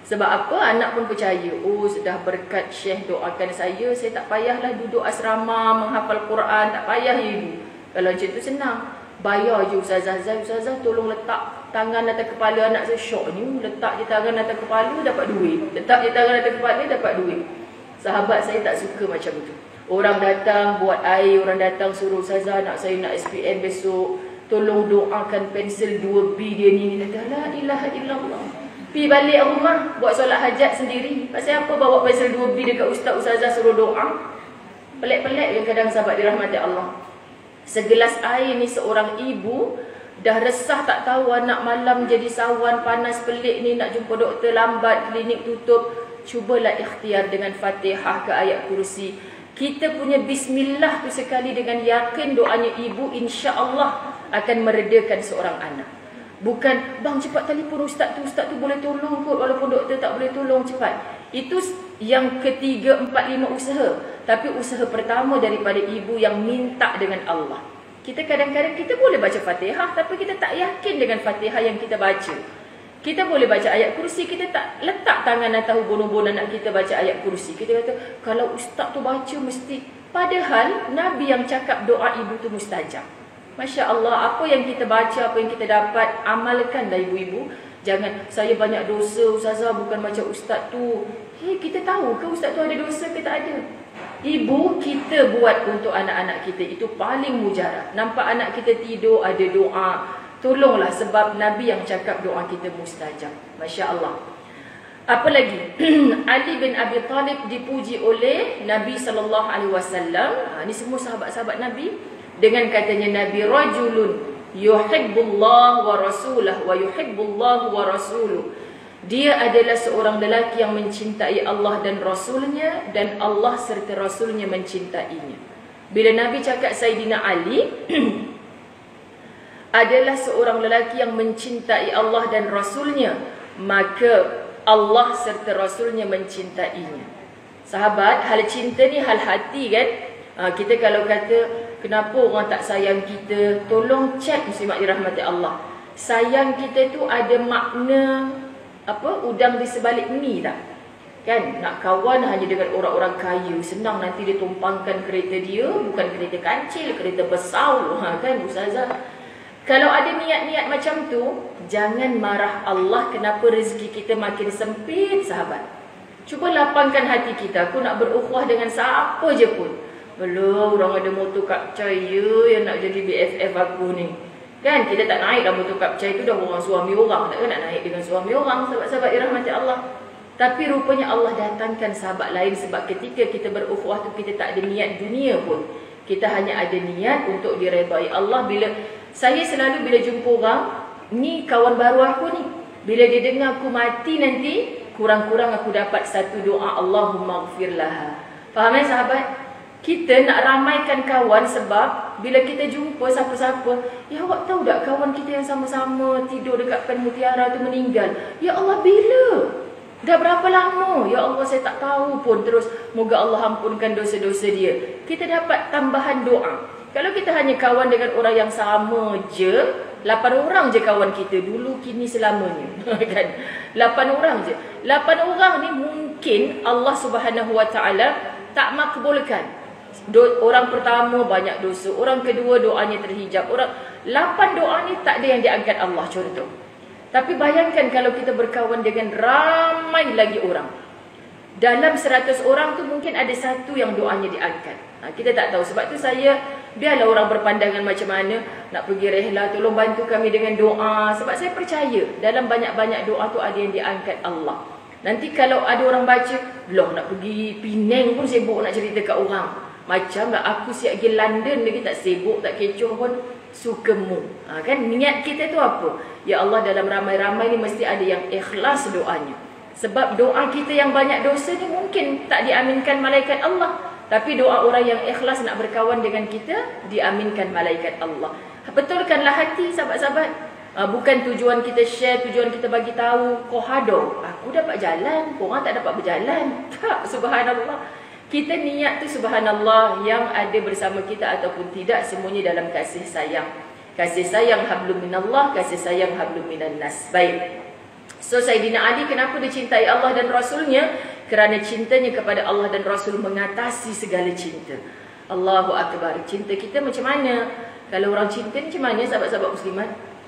Sebab apa? Anak pun percaya, oh sudah berkat Syekh doakan saya, saya tak payahlah duduk asrama menghafal Quran, tak payah ya ibu. Kalau macam tu senang, bayar je Ustazah Zai, Ustazah tolong letak tangan atas kepala anak saya. Syok ni, letak je tangan atas kepala dapat duit, letak je tangan atas kepala dapat duit. Sahabat saya tak suka macam tu. Orang datang buat air, orang datang suruh Ustazah nak saya nak S P M besok, tolong doakan pensel dua B dia ni. Dia kata la ilaha illallah. Pergi balik rumah buat solat hajat sendiri. Pasal apa bawa pensel dua B dekat ustaz ustazah suruh doa? Pelik-pelik yang kadang sahabat dirahmati Allah. Segelas air ni seorang ibu dah resah tak tahu anak malam jadi sawan, panas pelik ni, nak jumpa doktor lambat, klinik tutup. Cubalah ikhtiar dengan Fatihah ke ayat kursi. Kita punya bismillah tu sekali dengan yakin doanya ibu insya-Allah akan meredakan seorang anak. Bukan, bang cepat telefon ustaz tu, ustaz tu boleh tolong kot walaupun doktor tak boleh tolong, cepat. Itu yang ketiga, empat, lima usaha. Tapi usaha pertama daripada ibu yang minta dengan Allah. Kita kadang-kadang kita boleh baca Fatihah tapi kita tak yakin dengan Fatihah yang kita baca. Kita boleh baca ayat kursi, kita tak letak tangan atas hubung-hubung anak kita baca ayat kursi. Kita kata, kalau ustaz tu baca mesti. Padahal Nabi yang cakap doa ibu tu mustajab. Masya Allah, apa yang kita baca, apa yang kita dapat, amalkanlah ibu-ibu. Jangan, saya banyak dosa ustazah, bukan macam ustaz tu. Hei, kita tahu ke ustaz tu ada dosa ke tak ada? Ibu, kita buat untuk anak-anak kita, itu paling mujarab. Nampak anak kita tidur, ada doa, tolonglah, sebab Nabi yang cakap doa kita mustajab. Masya Allah. Apa lagi? Ali bin Abi Talib dipuji oleh Nabi sallallahu alaihi wasallam. Ha, ini semua sahabat-sahabat Nabi. Dengan katanya Nabi, rajulun yuhibbullah wa rasulah wa yuhibbullah wa rasuluh. Dia adalah seorang lelaki yang mencintai Allah dan Rasulnya, dan Allah serta Rasulnya mencintainya. Bila Nabi cakap Sayyidina Ali adalah seorang lelaki yang mencintai Allah dan Rasulnya, maka Allah serta Rasulnya mencintainya. Sahabat, hal cinta ni hal hati kan? Ha, kita kalau kata kenapa orang tak sayang kita, tolong cek muslimat dirahmati Allah. Sayang kita tu ada makna apa? Udang di sebalik mi tak? Kan? Nak kawan hanya dengan orang-orang kaya, senang nanti dia tumpangkan kereta dia, bukan kereta kancil, kereta besar. Ha, kan ustazah? Kalau ada niat-niat macam tu, jangan marah Allah kenapa rezeki kita makin sempit, sahabat. Cuba lapangkan hati kita. Aku nak berukhuwah dengan siapa je pun. Belum, orang ada motor kapcai ya, yang nak jadi B F F aku ni. Kan, kita tak naik dah motor kapcai tu, dah orang suami orang. Takkan nak naik dengan suami orang, sahabat-sahabat dirahmati Allah. Tapi rupanya Allah datangkan sahabat lain, sebab ketika kita berukhuwah tu, kita tak ada niat dunia pun. Kita hanya ada niat untuk diredai Allah. Bila saya selalu bila jumpa orang, ni kawan baru aku ni, bila dia dengar aku mati nanti, kurang-kurang aku dapat satu doa, Allahumma ghfir laha. Faham kan sahabat? Kita nak ramaikan kawan, sebab bila kita jumpa siapa-siapa, ya awak tahu tak kawan kita yang sama-sama tidur dekat Pen Mutiara tu meninggal? Ya Allah, bila? Dah berapa lama? Ya Allah, saya tak tahu pun. Terus, moga Allah ampunkan dosa-dosa dia. Kita dapat tambahan doa. Kalau kita hanya kawan dengan orang yang sama je, lapan orang je kawan kita, dulu, kini, selamanya. Kan? lapan orang je. lapan orang ni mungkin Allah Subhanahu Wa Taala tak makbulkan. Do, orang pertama banyak dosa, orang kedua doanya terhijab, orang lapan doa ni tak ada yang diangkat Allah, contoh. Tapi bayangkan kalau kita berkawan dengan ramai lagi orang. Dalam seratus orang tu mungkin ada satu yang doanya diangkat. Ha, kita tak tahu. Sebab tu saya, biarlah orang berpandangan macam mana, nak pergi rehlah, tolong bantu kami dengan doa. Sebab saya percaya dalam banyak-banyak doa tu ada yang diangkat Allah. Nanti kalau ada orang baca, loh nak pergi Penang pun sibuk nak cerita kat orang. Macam lah aku siap pergi London lagi tak sibuk, tak kecoh pun, sukamu. Ha, kan niat kita tu apa? Ya Allah, dalam ramai-ramai ni mesti ada yang ikhlas doanya. Sebab doa kita yang banyak dosa ni mungkin tak diaminkan malaikat Allah. Tapi doa orang yang ikhlas nak berkawan dengan kita, diaminkan malaikat Allah. Betulkanlah hati, sahabat-sahabat. Ha, bukan tujuan kita share, tujuan kita bagi tahu, kau hado, aku dapat jalan, korang tak dapat berjalan. Tak, subhanallah. Kita niat tu subhanallah, yang ada bersama kita ataupun tidak, semuanya dalam kasih sayang. Kasih sayang hablum minallah, kasih sayang hablum minan nas. Baik. So Sayyidina Ali kenapa dia cintai Allah dan Rasulnya? Kerana cintanya kepada Allah dan Rasul mengatasi segala cinta. Allahu Akbar. Cinta kita macam mana? Kalau orang cinta macam mana sahabat-sahabat muslimat?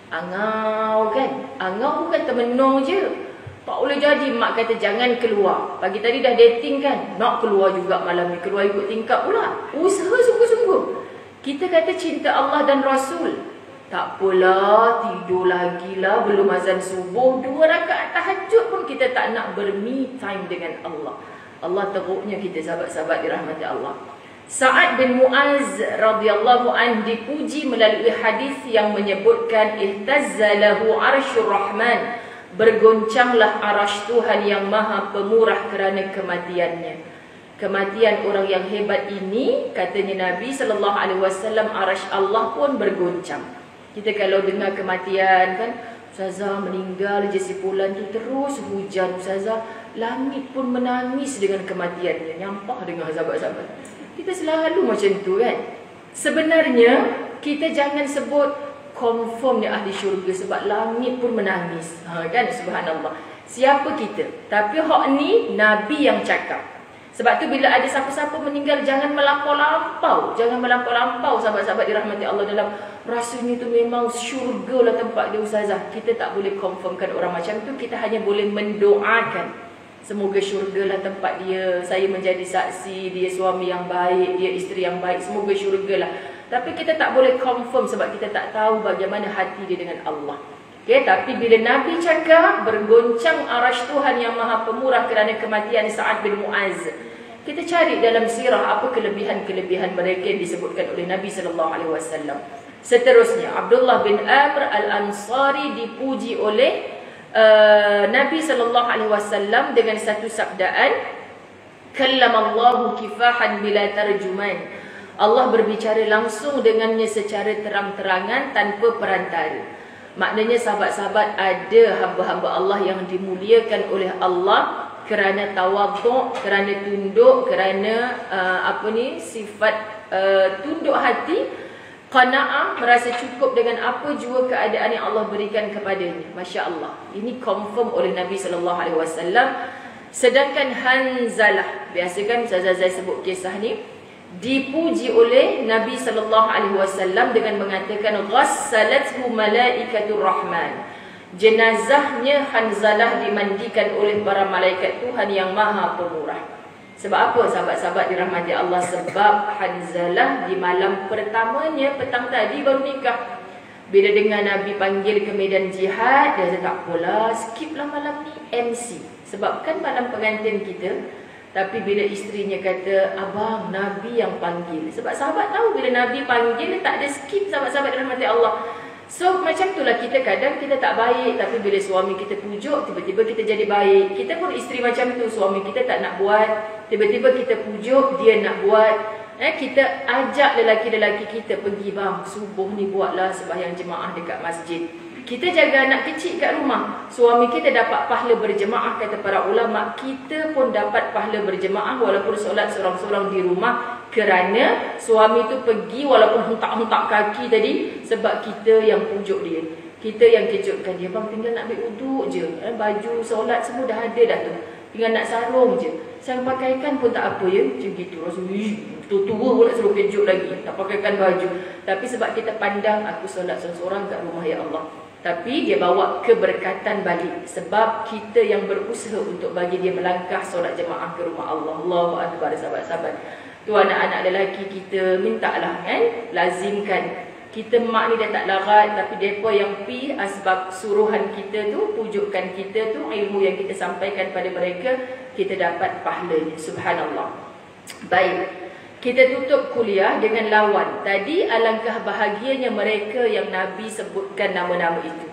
Angau kan? Angau bukan termenung je. Tak boleh jadi mak kata jangan keluar. Pagi tadi dah dating kan? Nak keluar juga malam ni. Keluar ikut tingkap pula. Usaha sungguh-sungguh. Kita kata cinta Allah dan Rasul. Tak apalah, tidur lagi lah, belum azan subuh, dua rakaat tahajud pun kita tak nak ber-me time dengan Allah. Allah teruknya kita sahabat-sahabat dirahmati Allah. Sa'ad bin Mu'az radhiyallahu an dipuji melalui hadis yang menyebutkan ihtazzalahu arsyur rahman, bergoncanglah arasy Tuhan yang maha pemurah kerana kematiannya. Kematian orang yang hebat ini, katanya Nabi sallallahu alaihi wasallam, arasy Allah pun bergoncang. Kita kalau dengar kematian kan, Ustazah meninggal je si Fulan tu, terus hujan Ustazah, langit pun menangis dengan kematiannya. Nyampah dengar sahabat-sahabat. Kita selalu macam tu kan. Sebenarnya kita jangan sebut confirm ni ahli syurga sebab langit pun menangis. Ha, kan, subhanallah. Siapa kita? Tapi hak ni Nabi yang cakap. Sebab tu bila ada siapa-siapa meninggal, jangan melampau-lampau. Jangan melampau-lampau sahabat-sahabat dirahmati Allah dalam rasanya tu memang syurga lah tempat dia Ustazah. Kita tak boleh confirmkan orang macam tu. Kita hanya boleh mendoakan. Semoga syurga lah tempat dia. Saya menjadi saksi. Dia suami yang baik. Dia isteri yang baik. Semoga syurga lah. Tapi kita tak boleh confirm sebab kita tak tahu bagaimana hati dia dengan Allah. Okay, tapi bila Nabi cakap bergoncang arasy Tuhan yang maha pemurah kerana kematian Sa'ad bin Mu'az, kita cari dalam sirah apa kelebihan-kelebihan mereka yang disebutkan oleh Nabi sallallahu alaihi wasallam. Seterusnya, Abdullah bin Amr al-Ansari dipuji oleh uh, Nabi sallallahu alaihi wasallam dengan satu sabdaan, kallamallahu kifahan bila tarjuman. Allah berbicara langsung dengannya secara terang-terangan tanpa perantara. Maknanya sahabat-sahabat, ada hamba-hamba Allah yang dimuliakan oleh Allah kerana tawaduk, kerana tunduk, kerana uh, apa ni sifat uh, tunduk hati, qanaah, merasa cukup dengan apa jua keadaan yang Allah berikan kepadanya. Masya-Allah. Ini confirm oleh Nabi sallallahu alaihi wasallam. Sedangkan Hanzalah, biasa kan Ustazah Zai sebut kisah ni, dipuji oleh Nabi sallallahu alaihi wasallam dengan mengatakan ghassalathu malaikatur rahman. Jenazahnya Hanzalah dimandikan oleh para malaikat Tuhan yang maha pemurah. Sebab apa sahabat-sahabat dirahmati Allah? Sebab Hanzalah di malam pertamanya, petang tadi baru nikah. Bila dengar Nabi panggil ke medan jihad, dia kata tak apalah, skip lah malam ni M C. Sebab kan malam pengantin kita. Tapi bila isterinya kata, abang, Nabi yang panggil. Sebab sahabat tahu bila Nabi panggil, tak ada skip sahabat-sahabat dirahmati Allah. So, macam itulah kita kadang kita tak baik. Tapi bila suami kita pujuk, tiba-tiba kita jadi baik. Kita pun isteri macam tu. Suami kita tak nak buat. Tiba-tiba kita pujuk, dia nak buat. Eh, kita ajak lelaki-lelaki kita pergi, bang, subuh ni buatlah sembahyang jemaah dekat masjid. Kita jaga anak kecil kat rumah. Suami kita dapat pahala berjemaah, kata para ulama. Kita pun dapat pahala berjemaah walaupun solat seorang-seorang di rumah. Kerana suami tu pergi walaupun hentak-hentak kaki tadi, sebab kita yang pujuk dia. Kita yang kejutkan dia. Bang, tinggal nak ambil uduk je. Eh, baju solat semua dah ada dah tu. Tinggal nak sarung je. Saya pakaikan pun tak apa ya. Macam gitu. Rasa, tua-tua pun nak suruh kejut lagi. Tak pakaikan baju. Tapi sebab kita pandang, aku solat seorang-seorang kat rumah ya Allah. Tapi dia bawa keberkatan balik. Sebab kita yang berusaha untuk bagi dia melangkah solat jemaah ke rumah Allah. Allahu Akbar sahabat-sahabat. Tu anak-anak lelaki kita mintalah kan. Lazimkan. Kita mak ni dah tak larat. Tapi mereka yang pi asbab suruhan kita tu, pujukan kita tu, ilmu yang kita sampaikan pada mereka, kita dapat pahalanya. Subhanallah. Baik. Kita tutup kuliah dengan lawan. Tadi alangkah bahagianya mereka yang Nabi sebutkan nama-nama itu.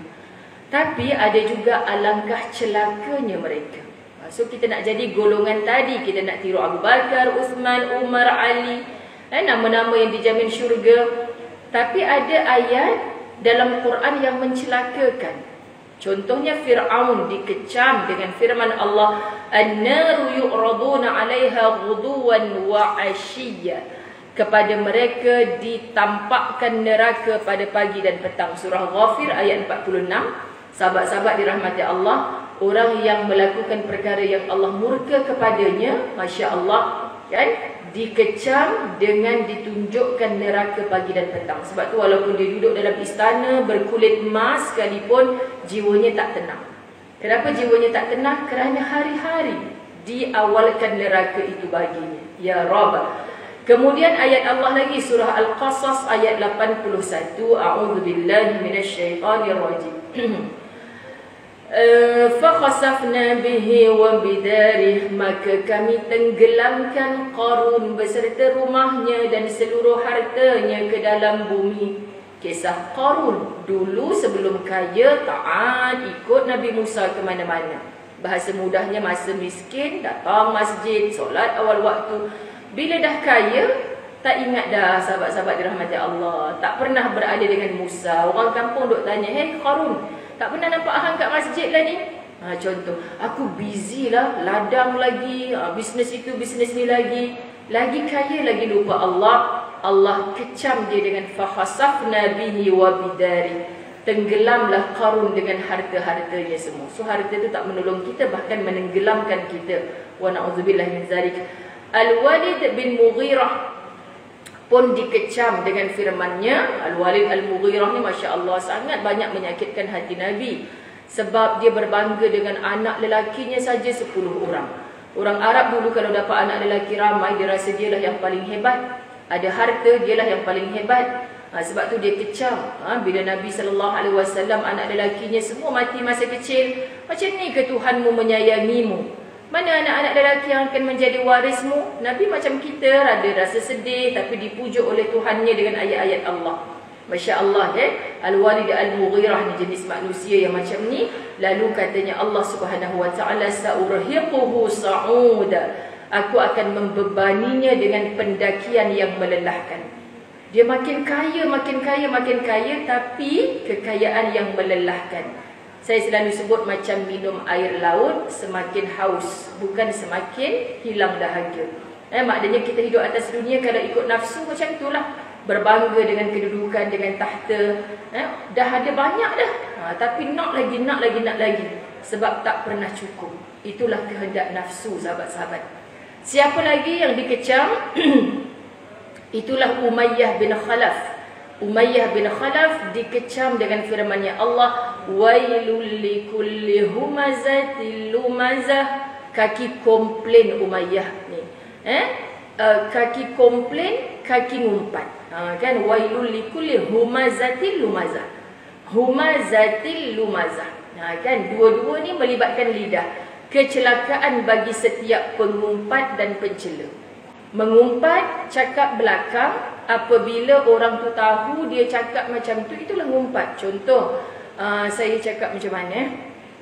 Tapi ada juga alangkah celakanya mereka. So kita nak jadi golongan tadi. Kita nak tiru Abu Bakar, Uthman, Umar, Ali. Eh, nama-nama yang dijamin syurga. Tapi ada ayat dalam Quran yang mencelakakan. Contohnya Fir'aun dikecam dengan firman Allah, An-naru yu'raduna 'alaiha ghuduwan wa 'ashiyya. Kepada mereka ditampakkan neraka pada pagi dan petang. Surah Ghafir ayat empat puluh enam. Sahabat-sahabat dirahmati Allah, orang yang melakukan perkara yang Allah murka kepadanya, Masya Allah, kan, dikecam dengan ditunjukkan neraka pagi dan petang. Sebab tu walaupun dia duduk dalam istana berkulit emas sekalipun, jiwanya tak tenang. Kenapa jiwanya tak tenang? Kerana hari-hari diawalkan neraka itu baginya. Ya Rabb. Kemudian ayat Allah lagi, surah Al-Qasas ayat lapan puluh satu. A'udzubillahi minasyaitanirrajim. Fakhasafna bihi wa bidarih, maka kami tenggelamkan Qarun beserta rumahnya dan seluruh hartanya ke dalam bumi. Kisah Qarun, dulu sebelum kaya taat ikut Nabi Musa ke mana-mana. Bahasa mudahnya masa miskin datang masjid, solat awal waktu. Bila dah kaya tak ingat dah, sahabat-sahabat dirahmati Allah. Tak pernah berada dengan Musa. Orang kampung duk tanya, "Hei Qarun, tak pernah nampak hang kat masjid lah ni?" Ha, contoh, aku busy lah, ladang lagi, ha, bisnes itu, bisnes ni lagi. Lagi kaya, lagi lupa Allah. Allah kecam dia dengan fakhasafna bihi wa bidari. Tenggelamlah Qarun dengan harta-hartanya semua. So harta itu tak menolong kita, bahkan menenggelamkan kita. Wa na'udzubillah min zalik. Al-Walid bin Mughirah pun dikecam dengan firman-Nya. Al-Walid Al-Mughirah ni Masya Allah sangat banyak menyakitkan hati Nabi. Sebab dia berbangga dengan anak lelakinya saja sepuluh orang. Orang Arab dulu kalau dapat anak lelaki ramai, dia rasa dialah yang paling hebat. Ada harta, dialah yang paling hebat. Ha, sebab tu dia kecam. Ha, bila Nabi sallallahu alaihi wasallam anak lelakinya semua mati masa kecil. Macam ni ke Tuhanmu menyayangimu? Mana anak-anak lelaki yang akan menjadi warismu? Nabi macam kita, ada rasa sedih tapi dipujuk oleh Tuhannya dengan ayat-ayat Allah. Masya Allah, eh? Al-Walid Al-Mughirah ni jenis manusia yang macam ni. Lalu katanya Allah Subhanahu Wa Taala, sa'urhiquhu sa'uda. Aku akan membebaninya dengan pendakian yang melelahkan. Dia makin kaya, makin kaya, makin kaya, tapi kekayaan yang melelahkan. Saya selalu sebut macam minum air laut, semakin haus, bukan semakin hilang dahaga. Eh, maknanya kita hidup atas dunia kalau ikut nafsu macam itulah. Berbangga dengan kedudukan, dengan tahta. Eh, dah ada banyak dah. Ha, tapi nak lagi, nak lagi, nak lagi. Sebab tak pernah cukup. Itulah kehendak nafsu, sahabat-sahabat. Siapa lagi yang dikecam? Itulah Umayyah bin Khalaf. Umayyah bin Khalaf dikecam dengan firman-Nya Allah, wailul likulli humazatil lumazah. Kaki komplain Umayyah ni. Eh? Uh, kaki komplain, kaki ngumpat. Ha, kan, wailul likulli humazatil lumazah. Humazatil lumazah. Ha, kan, dua-dua ni melibatkan lidah. Kecelakaan bagi setiap pengumpat dan pencela. Mengumpat, cakap belakang. Apabila orang tu tahu dia cakap macam tu, itulah ngumpat. Contoh, uh, saya cakap macam mana?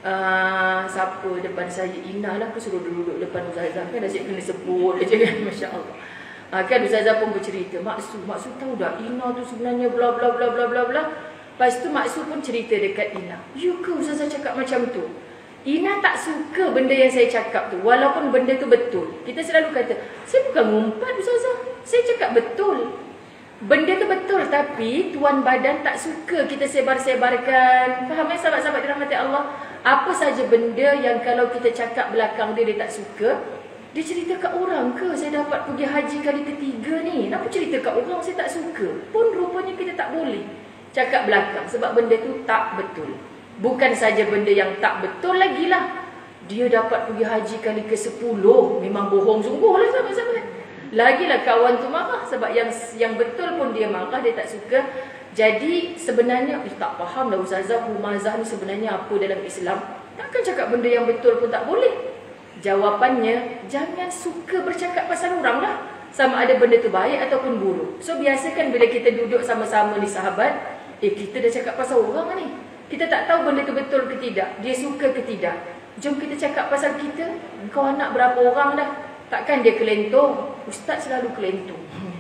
Uh, siapa depan saya? Ina lah, aku suruh duduk depan Ustazah. Kan asyik kena sebut je kan. Masya Allah. Uh, kan Ustazah pun bercerita. Maksud, maksud tahu dah Ina tu sebenarnya bla bla bla bla bla bla. Lepas tu Maksud pun cerita dekat Ina. You ke Ustazah cakap macam tu? Ina tak suka benda yang saya cakap tu, walaupun benda tu betul. Kita selalu kata, saya bukan ngumpat Ustazah, saya cakap betul. Benda tu betul, tapi tuan badan tak suka kita sebar-sebarkan. Faham ya sahabat-sahabat dirahmati Allah? Apa saja benda yang kalau kita cakap belakang dia, dia tak suka, dia cerita kat orang ke, saya dapat pergi haji kali ketiga ni, kenapa cerita kat orang saya tak suka? Pun rupanya kita tak boleh cakap belakang, sebab benda tu tak betul. Bukan saja benda yang tak betul lagi lah, dia dapat pergi haji kali ke sepuluh, memang bohong sungguh lah sahabat-sahabat. Lagilah kawan tu marah, sebab yang yang betul pun dia marah, dia tak suka. Jadi sebenarnya eh, tak faham lah Ustazah, humazah ni sebenarnya apa dalam Islam. Takkan cakap benda yang betul pun tak boleh? Jawapannya, jangan suka bercakap pasal orang lah, sama ada benda tu baik ataupun buruk. So biasakan bila kita duduk sama-sama ni sahabat, eh kita dah cakap pasal orang ni, kita tak tahu benda tu betul ke tidak, dia suka ke tidak. Jom kita cakap pasal kita. Kau anak berapa orang dah? Takkan dia kelentong? Ustaz selalu kelentong.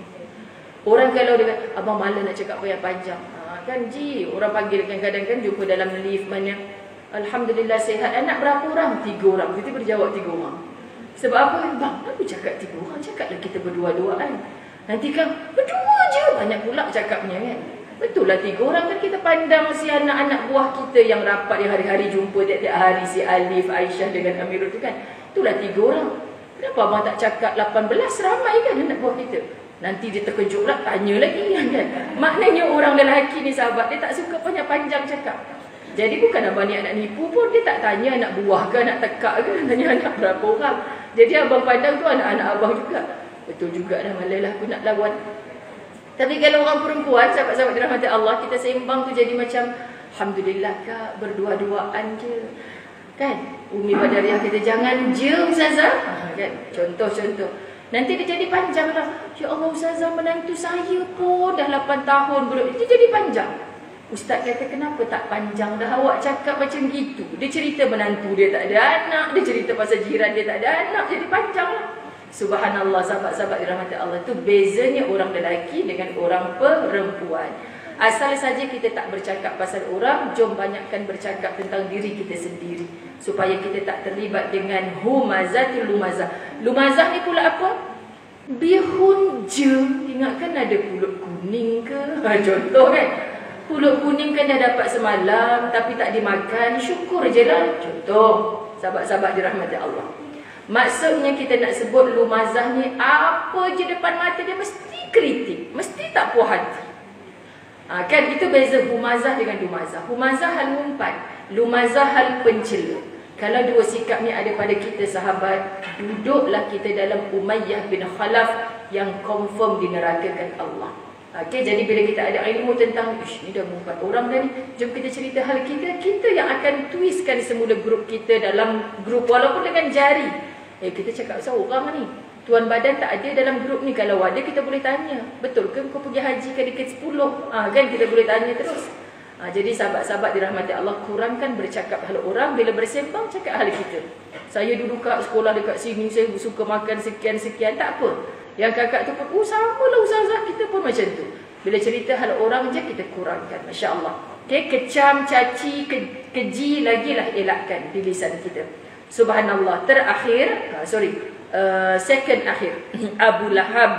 Orang kalau dia kata, abang malas nak cakap apa yang panjang. Ha, kan ji, orang panggil kadang-kadang kan jumpa dalam lift mana, Alhamdulillah sihat. Anak berapa orang? Tiga orang. Kita berjawab tiga orang. Sebab apa? Bang, aku cakap tiga orang. Cakaplah kita berdua-duaan. Nanti kan, berdua je. Banyak pula cakapnya kan. Betul lah tiga orang kan kita pandang si anak-anak buah kita yang rapat yang hari-hari jumpa tiap-tiap hari, si Alif, Aisyah dengan Amirul tu kan. Itulah tiga orang. Kenapa abang tak cakap lapan belas, ramai kan anak buah kita? Nanti dia terkejut pula, tanya lagi kan. Maknanya orang lelaki ni sahabat, dia tak suka panjang-panjang cakap. Jadi bukan abang ni anak nipu pun, dia tak tanya anak buah ke, anak tekak ke, tanya anak berapa orang. Jadi abang pandang tu anak-anak abang juga. Betul juga dah, malalah aku nak lawan. Tapi kalau orang perempuan, sahabat-sahabat dirahmati Allah, kita sembang tu jadi macam, Alhamdulillah kak, berdua-duaan je. Kan? Umi Badariah kata, jangan je Ustazah. Ha, kan? Contoh-contoh. Nanti dia jadi panjang lah. Ya Allah Ustazah, menantu saya pun dah lapan tahun belum. Dia jadi panjang. Ustaz kata, kenapa tak panjang dah awak cakap macam gitu? Dia cerita menantu dia tak ada anak. Dia cerita pasal jiran dia tak ada anak. Jadi panjang lah. Subhanallah, sahabat-sahabat dirahmati Allah. Itu bezanya orang lelaki dengan orang perempuan. Asal saja kita tak bercakap pasal orang, jom banyakkan bercakap tentang diri kita sendiri. Supaya kita tak terlibat dengan humazatul lumazah. Lumazah ni pula apa? Bihun je. Ingatkan ada pulut kuning ke? Ha, contoh kan? Pulut kuning kan dah dapat semalam tapi tak dimakan. Syukur je lah. Contoh. Sahabat-sahabat dirahmati Allah. Maksudnya kita nak sebut lumazah ni, apa je depan mata dia mesti kritik. Mesti tak puas hati. Ha, kan itu beza humazah dengan lumazah. Humazah hal umpan, lumazah hal pencela. Kalau dua sikap ni ada pada kita sahabat, duduklah kita dalam Umayyah bin Khalaf yang confirm dinerakakan Allah. Okey, jadi bila kita ada ilmu tentang ish ni dah empat orang dah ni, jom kita cerita hal kita, kita yang akan twistkan semula grup kita dalam grup walaupun dengan jari. Eh kita cakap pasal orang ni. Tuan badan tak ada dalam grup ni. Kalau ada kita boleh tanya. Betul ke kau pergi haji ke dekat sepuluh? Ha, kan kita boleh tanya terus. Ha, jadi sahabat-sahabat dirahmati Allah, kurangkan bercakap hal orang. Bila bersembang, cakap hal kita. Saya dulu kat sekolah dekat sini, saya suka makan sekian-sekian. Tak apa. Yang kakak tu pun, oh sama lah Ustazah, kita pun macam tu. Bila cerita hal orang je, kita kurangkan. Masya Allah. Okay, kecam, caci, ke, keji, lagilah elakkan di lisan kita. Subhanallah. Terakhir, ha, sorry. Uh, second akhir, Abu Lahab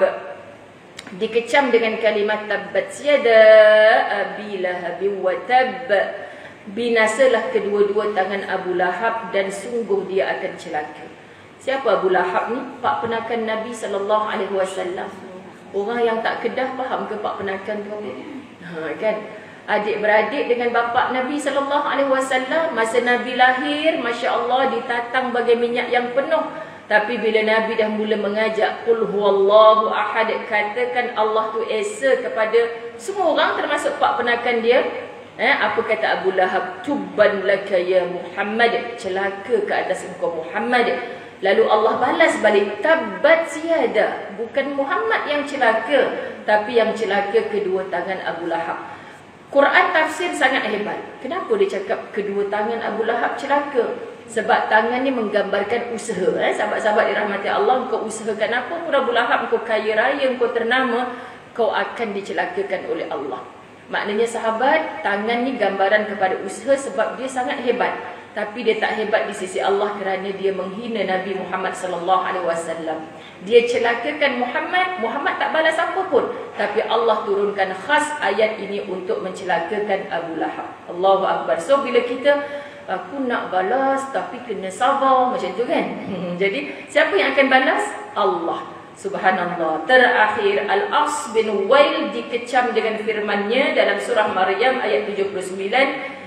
dikecam dengan kalimat tabbat yada Abi Lahab wa tab. Binasalah kedua-dua tangan Abu Lahab dan sungguh dia akan celaka. Siapa Abu Lahab ni? Pak penakan Nabi sallallahu alaihi wasallam. Orang yang tak kedah faham ke pak penakan tu apa? Ha, kan? Adik-beradik dengan bapa Nabi sallallahu alaihi wasallam, masa Nabi lahir, masya-Allah ditatang bagai minyak yang penuh. Tapi bila Nabi dah mula mengajak qul huwallahu ahad, katakan Allah tu esa kepada semua orang termasuk pak penakan dia, eh, apa kata Abu Lahab? Tubban laka ya Muhammad, celaka ke atas engkau Muhammad. Lalu Allah balas balik, tabbat siada. Bukan Muhammad yang celaka, tapi yang celaka kedua tangan Abu Lahab. Quran tafsir sangat hebat. Kenapa dia cakap kedua tangan Abu Lahab celaka? Sebab tangan ni menggambarkan usaha. Eh? Sahabat-sahabat dirahmati Allah, kau usahakan apa pun Abu Lahab, kau kaya raya, kau ternama, kau akan dicelakakan oleh Allah. Maknanya sahabat, tangan ni gambaran kepada usaha sebab dia sangat hebat. Tapi dia tak hebat di sisi Allah kerana dia menghina Nabi Muhammad sallallahu alaihi wasallam. Dia celakakan Muhammad, Muhammad tak balas apa pun. Tapi Allah turunkan khas ayat ini untuk mencelakakan Abu Lahab. Allahu Akbar. So bila kita, aku nak balas tapi kena sabar, macam tu kan. Jadi siapa yang akan balas? Allah. Subhanallah. Terakhir, Al-As bin Wail dikecam dengan firman-Nya dalam surah Maryam ayat tujuh puluh sembilan.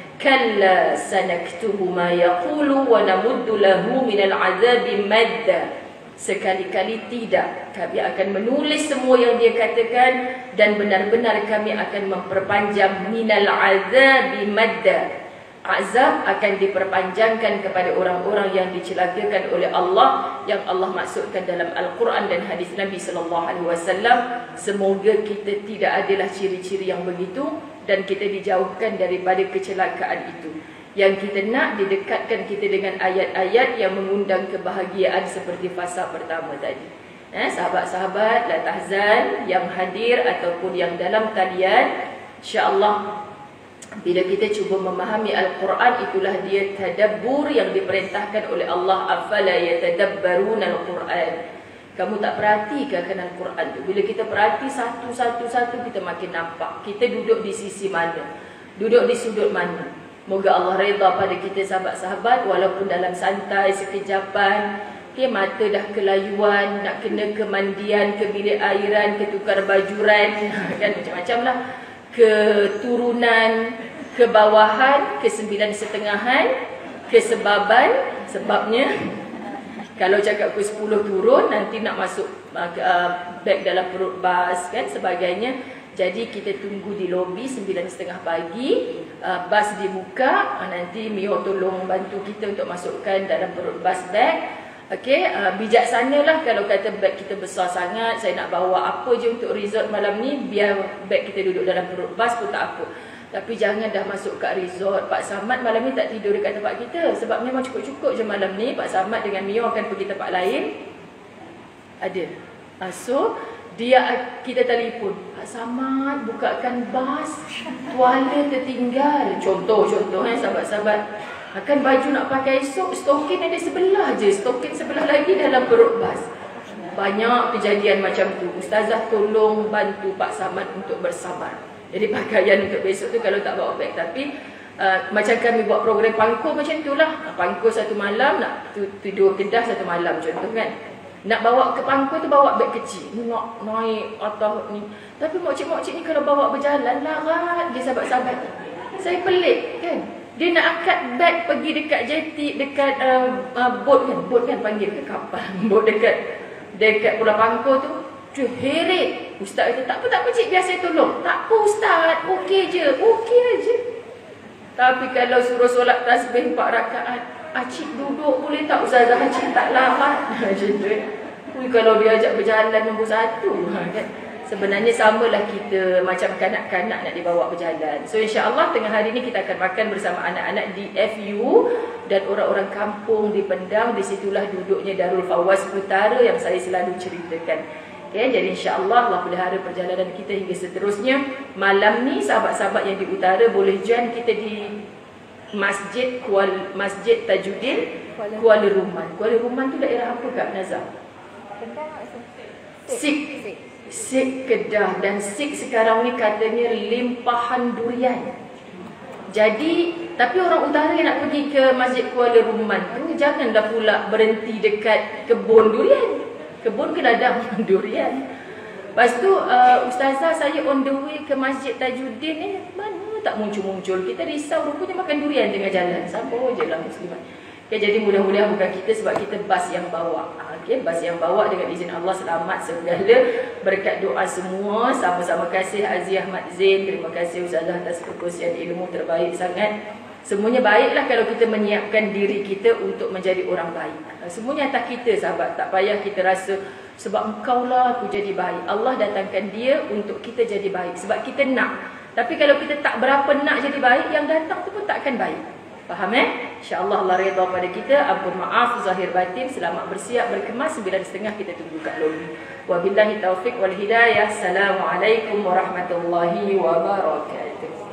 Kalla sanaktubu ma yaqulu wa namuddu lahu minal azabi madda. Sekali-kali tidak, kami akan menulis semua yang dia katakan dan benar-benar kami akan memperpanjang minal azabi madda. Azab akan diperpanjangkan kepada orang-orang yang dicelakakan oleh Allah, yang Allah maksudkan dalam Al-Quran dan hadis Nabi sallallahu alaihi wasallam. Semoga kita tidak adalah ciri-ciri yang begitu dan kita dijauhkan daripada kecelakaan itu. Yang kita nak didekatkan kita dengan ayat-ayat yang mengundang kebahagiaan seperti fasa pertama tadi. Eh, sahabat-sahabat la tahzan yang hadir ataupun yang dalam talian, insya-Allah bila kita cuba memahami Al-Quran, itulah dia tadabbur yang diperintahkan oleh Allah. Afala yatadabbaruna Al-Quran. Kamu tak perhatikan kan Al-Quran tu? Bila kita perhati satu-satu-satu, kita makin nampak kita duduk di sisi mana, duduk di sudut mana. Moga Allah redha pada kita sahabat-sahabat, walaupun dalam santai sekejapan, okay, mata dah kelayuan, nak kena ke mandian, ke bilik airan, ke tukar bajuran, kan macam-macam lah, keturunan, kebawahan, kesembilan setengahan, kesebaban. Sebabnya kalau cakap pukul sepuluh turun, nanti nak masuk uh, beg dalam perut bas kan sebagainya. Jadi kita tunggu di lobi sembilan setengah pagi, uh, bas dibuka, uh, nanti Mio tolong bantu kita untuk masukkan dalam perut bas beg. Okey, uh, bijaksanalah kalau kata beg kita besar sangat, saya nak bawa apa je untuk resort malam ni, biar beg kita duduk dalam perut bas pun tak apa. Tapi jangan dah masuk kat resort. Pak Samad malam ni tak tidur dekat tempat kita. Sebab memang cukup-cukup je malam ni. Pak Samad dengan Mio akan pergi tempat lain. Ada. So, dia kita telefon. Pak Samad bukakan bas. Tuala tertinggal. Contoh-contoh eh, sahabat-sahabat. Akan baju nak pakai esok, stokin ada sebelah je. Stokin sebelah lagi dalam perut bas. Banyak kejadian macam tu. Ustazah tolong bantu Pak Samad untuk bersabar. Jadi pakaian untuk besok tu kalau tak bawa beg. Tapi uh, macam kami buat program pangkur macam tu lah. Pangkur satu malam, nak tidur Kedah satu malam contoh kan. Nak bawa ke pangkur tu bawa beg kecil. Nak naik atau ni. Tapi mokcik-mokcik ni kalau bawa berjalan larat dia sahabat-sahabat. Saya pelik kan. Dia nak angkat beg pergi dekat jeti, dekat uh, uh, bot kan. Bot kan panggil ke kapal. Bot dekat dekat Pulau Pangkur tu. Dia heret. Ustaz kata, tak apa, tak apa cik, biar saya tolong. Tak apa Ustaz, okey je, okey aje. Tapi kalau suruh solat tasbih empat rakaat, acik duduk boleh tak Ustazah, acik tak lambat. Macam tu. Ui, kalau dia ajak berjalan nombor satu. Kan? Sebenarnya samalah kita macam kanak-kanak nak dibawa berjalan. So insya-Allah tengah hari ni kita akan makan bersama anak-anak di F U dan orang-orang kampung di Pendang. Di situlah duduknya Darul Fawaz Utara yang saya selalu ceritakan. Okay, jadi insya-Allah Allah pelihara perjalanan kita hingga seterusnya. Malam ni sahabat-sahabat yang di utara boleh join kita di Masjid Kuala, Masjid Tajuddin Kuala, Kuala Ruman. Kuala Ruman tu daerah apa Kak Nazar? Sik. Sik Kedah. Dan Sik sekarang ni katanya limpahan durian. Jadi, tapi orang utara yang nak pergi ke Masjid Kuala Ruman tu, janganlah pula berhenti dekat kebun durian. Kebun ke ladang durian. Lepas tu uh, Ustazah saya on the way ke Masjid Tajuddin ni, mana tak muncul-muncul. Kita risau rupanya makan durian tengah jalan. Sabar je lah muslimat. Okay, jadi mudah-mudahan bukan kita sebab kita bas yang bawa. Okay, bas yang bawa dengan izin Allah selamat segala. Berkat doa semua. Sama-sama kasih Aziz Ahmad Zain. Terima kasih Ustazah atas perkongsian ilmu terbaik sangat. Semuanya baiklah kalau kita menyiapkan diri kita untuk menjadi orang baik. Semuanya atas kita sahabat. Tak payah kita rasa sebab engkau lah aku jadi baik. Allah datangkan dia untuk kita jadi baik. Sebab kita nak. Tapi kalau kita tak berapa nak jadi baik, yang datang tu pun takkan baik. Faham eh? InsyaAllah Allah redha pada kita. Ampun maaf zahir batin. Selamat bersiap berkemas. Sembilan setengah kita tunggu kat lobi. Wabillahi taufiq wal hidayah. Assalamualaikum warahmatullahi wabarakatuh.